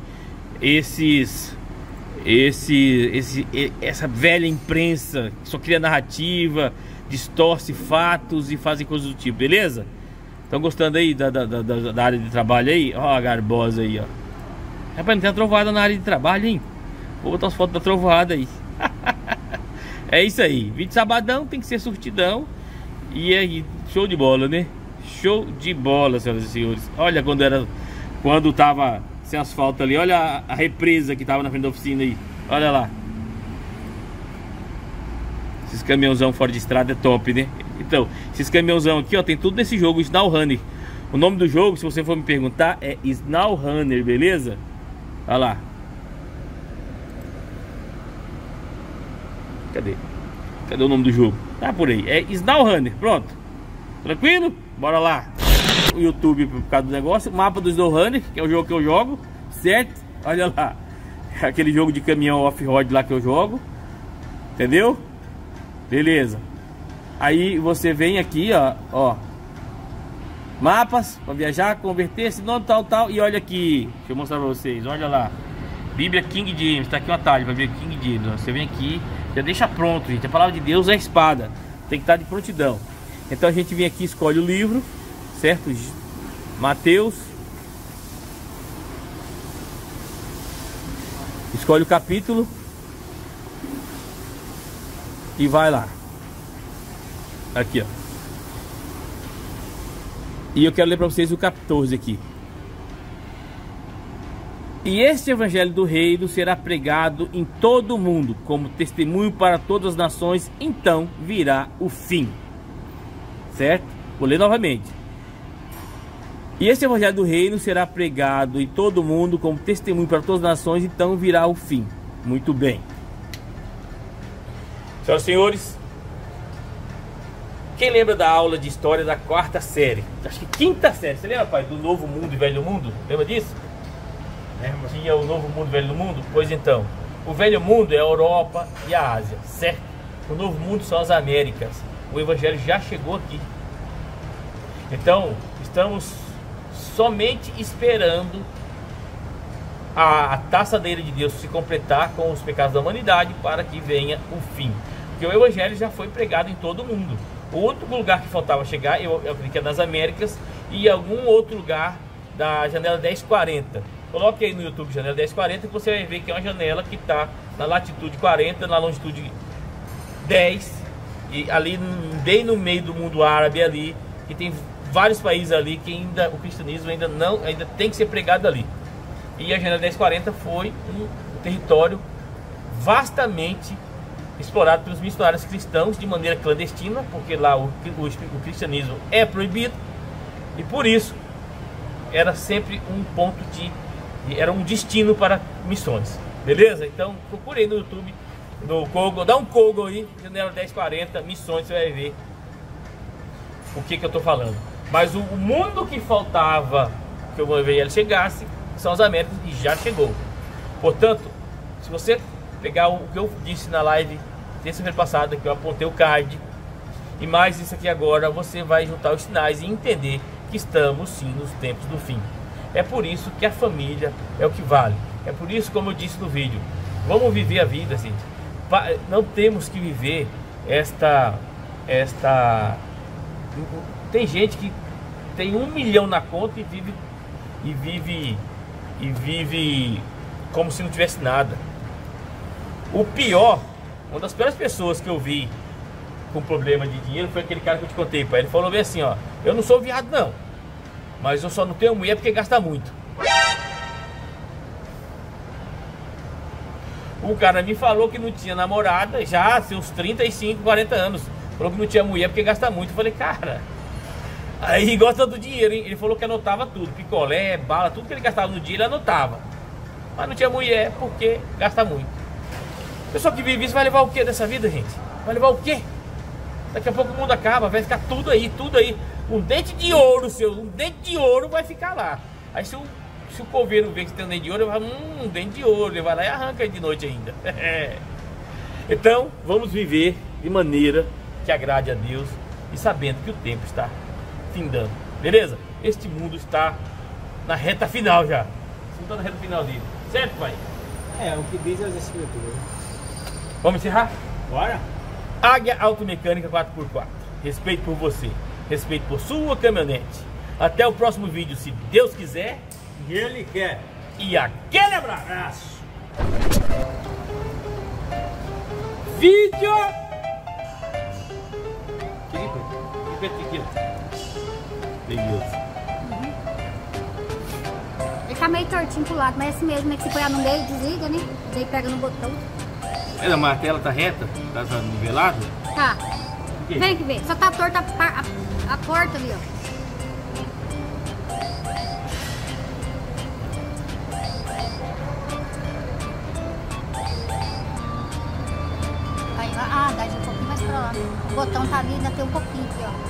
essa velha imprensa que só cria narrativa, distorce fatos e fazem coisas do tipo, beleza? Estão gostando aí da área de trabalho aí? Ó a garbosa aí, ó. Rapaz, não tem uma trovoada na área de trabalho, hein? Vou botar as fotos da trovoada aí. É isso aí, vídeo sabadão tem que ser surtidão. E aí, show de bola, né? Show de bola, senhoras e senhores. Olha quando tava sem asfalto ali. Olha a represa que tava na frente da oficina aí. Olha lá. Esses caminhãozão fora de estrada é top, né? Então, esses caminhãozão aqui, ó, tem tudo nesse jogo, SnowRunner. O nome do jogo, se você for me perguntar, é SnowRunner, beleza? Olha lá. Cadê o nome do jogo? Tá por aí, é SnowRunner, pronto. Tranquilo? Bora lá. O YouTube por causa do negócio. Mapa do SnowRunner, que é o jogo que eu jogo, certo? Olha lá. Aquele jogo de caminhão off-road lá que eu jogo. Entendeu? Beleza. Aí você vem aqui, ó. Mapas para viajar, converter esse nome, tal. E olha aqui, deixa eu mostrar para vocês. Olha lá, Bíblia King James. Tá aqui um atalho para ver King James, ó. Você vem aqui, já deixa pronto, gente. A palavra de Deus é a espada, tem que estar de prontidão. Então a gente vem aqui, escolhe o livro, certo? Mateus. Escolhe o capítulo e vai lá. Aqui, ó. E eu quero ler para vocês o 14 aqui. E este evangelho do reino será pregado em todo o mundo como testemunho para todas as nações, então virá o fim. Certo? Vou ler novamente. E este evangelho do reino será pregado em todo o mundo como testemunho para todas as nações, então virá o fim. Muito bem. Senhoras e senhores, quem lembra da aula de história da 4ª série? Acho que 5ª série. Você lembra, pai, do Novo Mundo e Velho Mundo? Lembra disso? Lembra? Tinha o Novo Mundo e Velho Mundo? Pois então, o Velho Mundo é a Europa e a Ásia, certo? O Novo Mundo são as Américas. O Evangelho já chegou aqui. Então, estamos somente esperando a taçadeira de Deus se completar com os pecados da humanidade para que venha o fim. Porque o Evangelho já foi pregado em todo o mundo. O único lugar que faltava chegar, eu acredito que é nas Américas e algum outro lugar da janela 1040. Coloque aí no YouTube janela 1040 que você vai ver que é uma janela que está na latitude 40, na longitude 10 e ali bem no meio do mundo árabe ali, que tem vários países ali que ainda o cristianismo ainda tem que ser pregado ali. E a janela 1040 foi um território vastamente explorado pelos missionários cristãos de maneira clandestina, porque lá o cristianismo é proibido e por isso era sempre um ponto era um destino para missões, beleza? Então procure aí no YouTube, no Google, dá um Google aí, janela 1040, missões, você vai ver o que eu tô falando. Mas o mundo que faltava que o evangelho chegasse são as Américas e já chegou. Portanto, se você pegar o que eu disse na live terça-feira passada, que eu apontei o card, e mais isso aqui agora, você vai juntar os sinais e entender que estamos sim nos tempos do fim. É por isso que a família é o que vale. É por isso, como eu disse no vídeo, vamos viver a vida, gente. Não temos que viver esta... Tem gente que tem 1 milhão na conta e vive como se não tivesse nada. O pior, uma das piores pessoas que eu vi com problema de dinheiro foi aquele cara que eu te contei, pai. Ele falou bem assim, ó: eu não sou viado não, mas eu só não tenho mulher porque gasta muito. O cara me falou que não tinha namorada já, seus 35, 40 anos. Falou que não tinha mulher porque gasta muito. Eu falei, cara, aí gosta do dinheiro, hein? Ele falou que anotava tudo, picolé, bala, tudo que ele gastava no dia ele anotava. Mas não tinha mulher porque gasta muito. Pessoa que vive isso vai levar o que dessa vida, gente? Vai levar o quê? Daqui a pouco o mundo acaba, vai ficar tudo aí, tudo aí. Um dente de ouro seu, um dente de ouro vai ficar lá. Aí se Se o coveiro vê que você tem um dente de ouro, ele fala, dente de ouro, ele vai lá e arranca de noite ainda. Então, vamos viver de maneira que agrade a Deus e sabendo que o tempo está findando, beleza? Este mundo está na reta final já. Não está na reta final dele, certo, pai? É, o que diz as escrituras. Vamos encerrar? Bora! Águia Automecânica 4x4. Respeito por você, respeito por sua caminhonete. Até o próximo vídeo, se Deus quiser. E Ele quer. E aquele abraço! Vídeo! Ele tá meio tortinho pro lado, mas é assim mesmo, né? Que se põe no meio, desliga, né? Daí pega no botão. Mas a martela tá reta? Tá nivelado? Tá. Vem que vem. Só tá torta a porta ali, ó. Ah, dá de um pouquinho mais pra lá. O botão tá ali, ainda tem um pouquinho aqui, ó.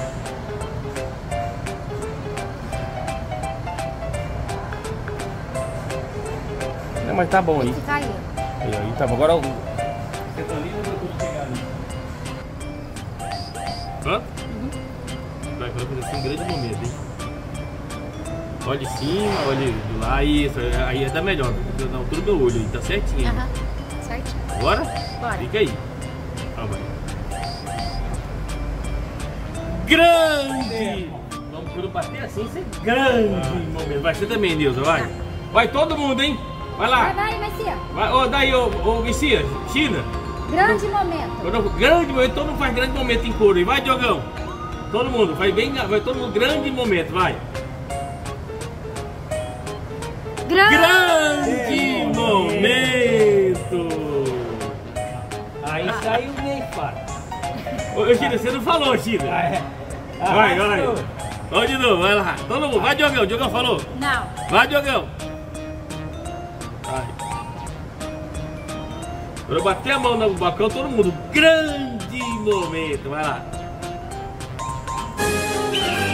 Não, mas tá bom aí. Fica aí. Aí tá bom. Agora o. Você tá ali ou eu vou pegar ali? Hã? Vai fazer um grande momento, hein? Olha de cima, olha do lado. Isso, aí tá melhor. Na altura do olho aí, tá certinho. Aham, certinho. Bora? Bora. Fica aí. Grande! Vamos quando bater assim, ser grande momento. Vai ser também, Nilza, vai. Vai todo mundo, hein? Vai lá. Vai, Messias. Vai, daí, ô Messias, China. Grande momento. Grande momento, todo mundo faz grande momento em couro. E vai, Diogão. Todo mundo, vai bem, vai todo mundo, grande momento, vai. Grande momento! Aí saiu bem fácil. Ô, China, você não falou, China. Vai. Vamos de novo, vai lá. Todo mundo, vai, Diogão. Diogão falou? Não. Vai, Diogão. Vai. Quando eu bater a mão no balcão, todo mundo, grande momento. Vai lá.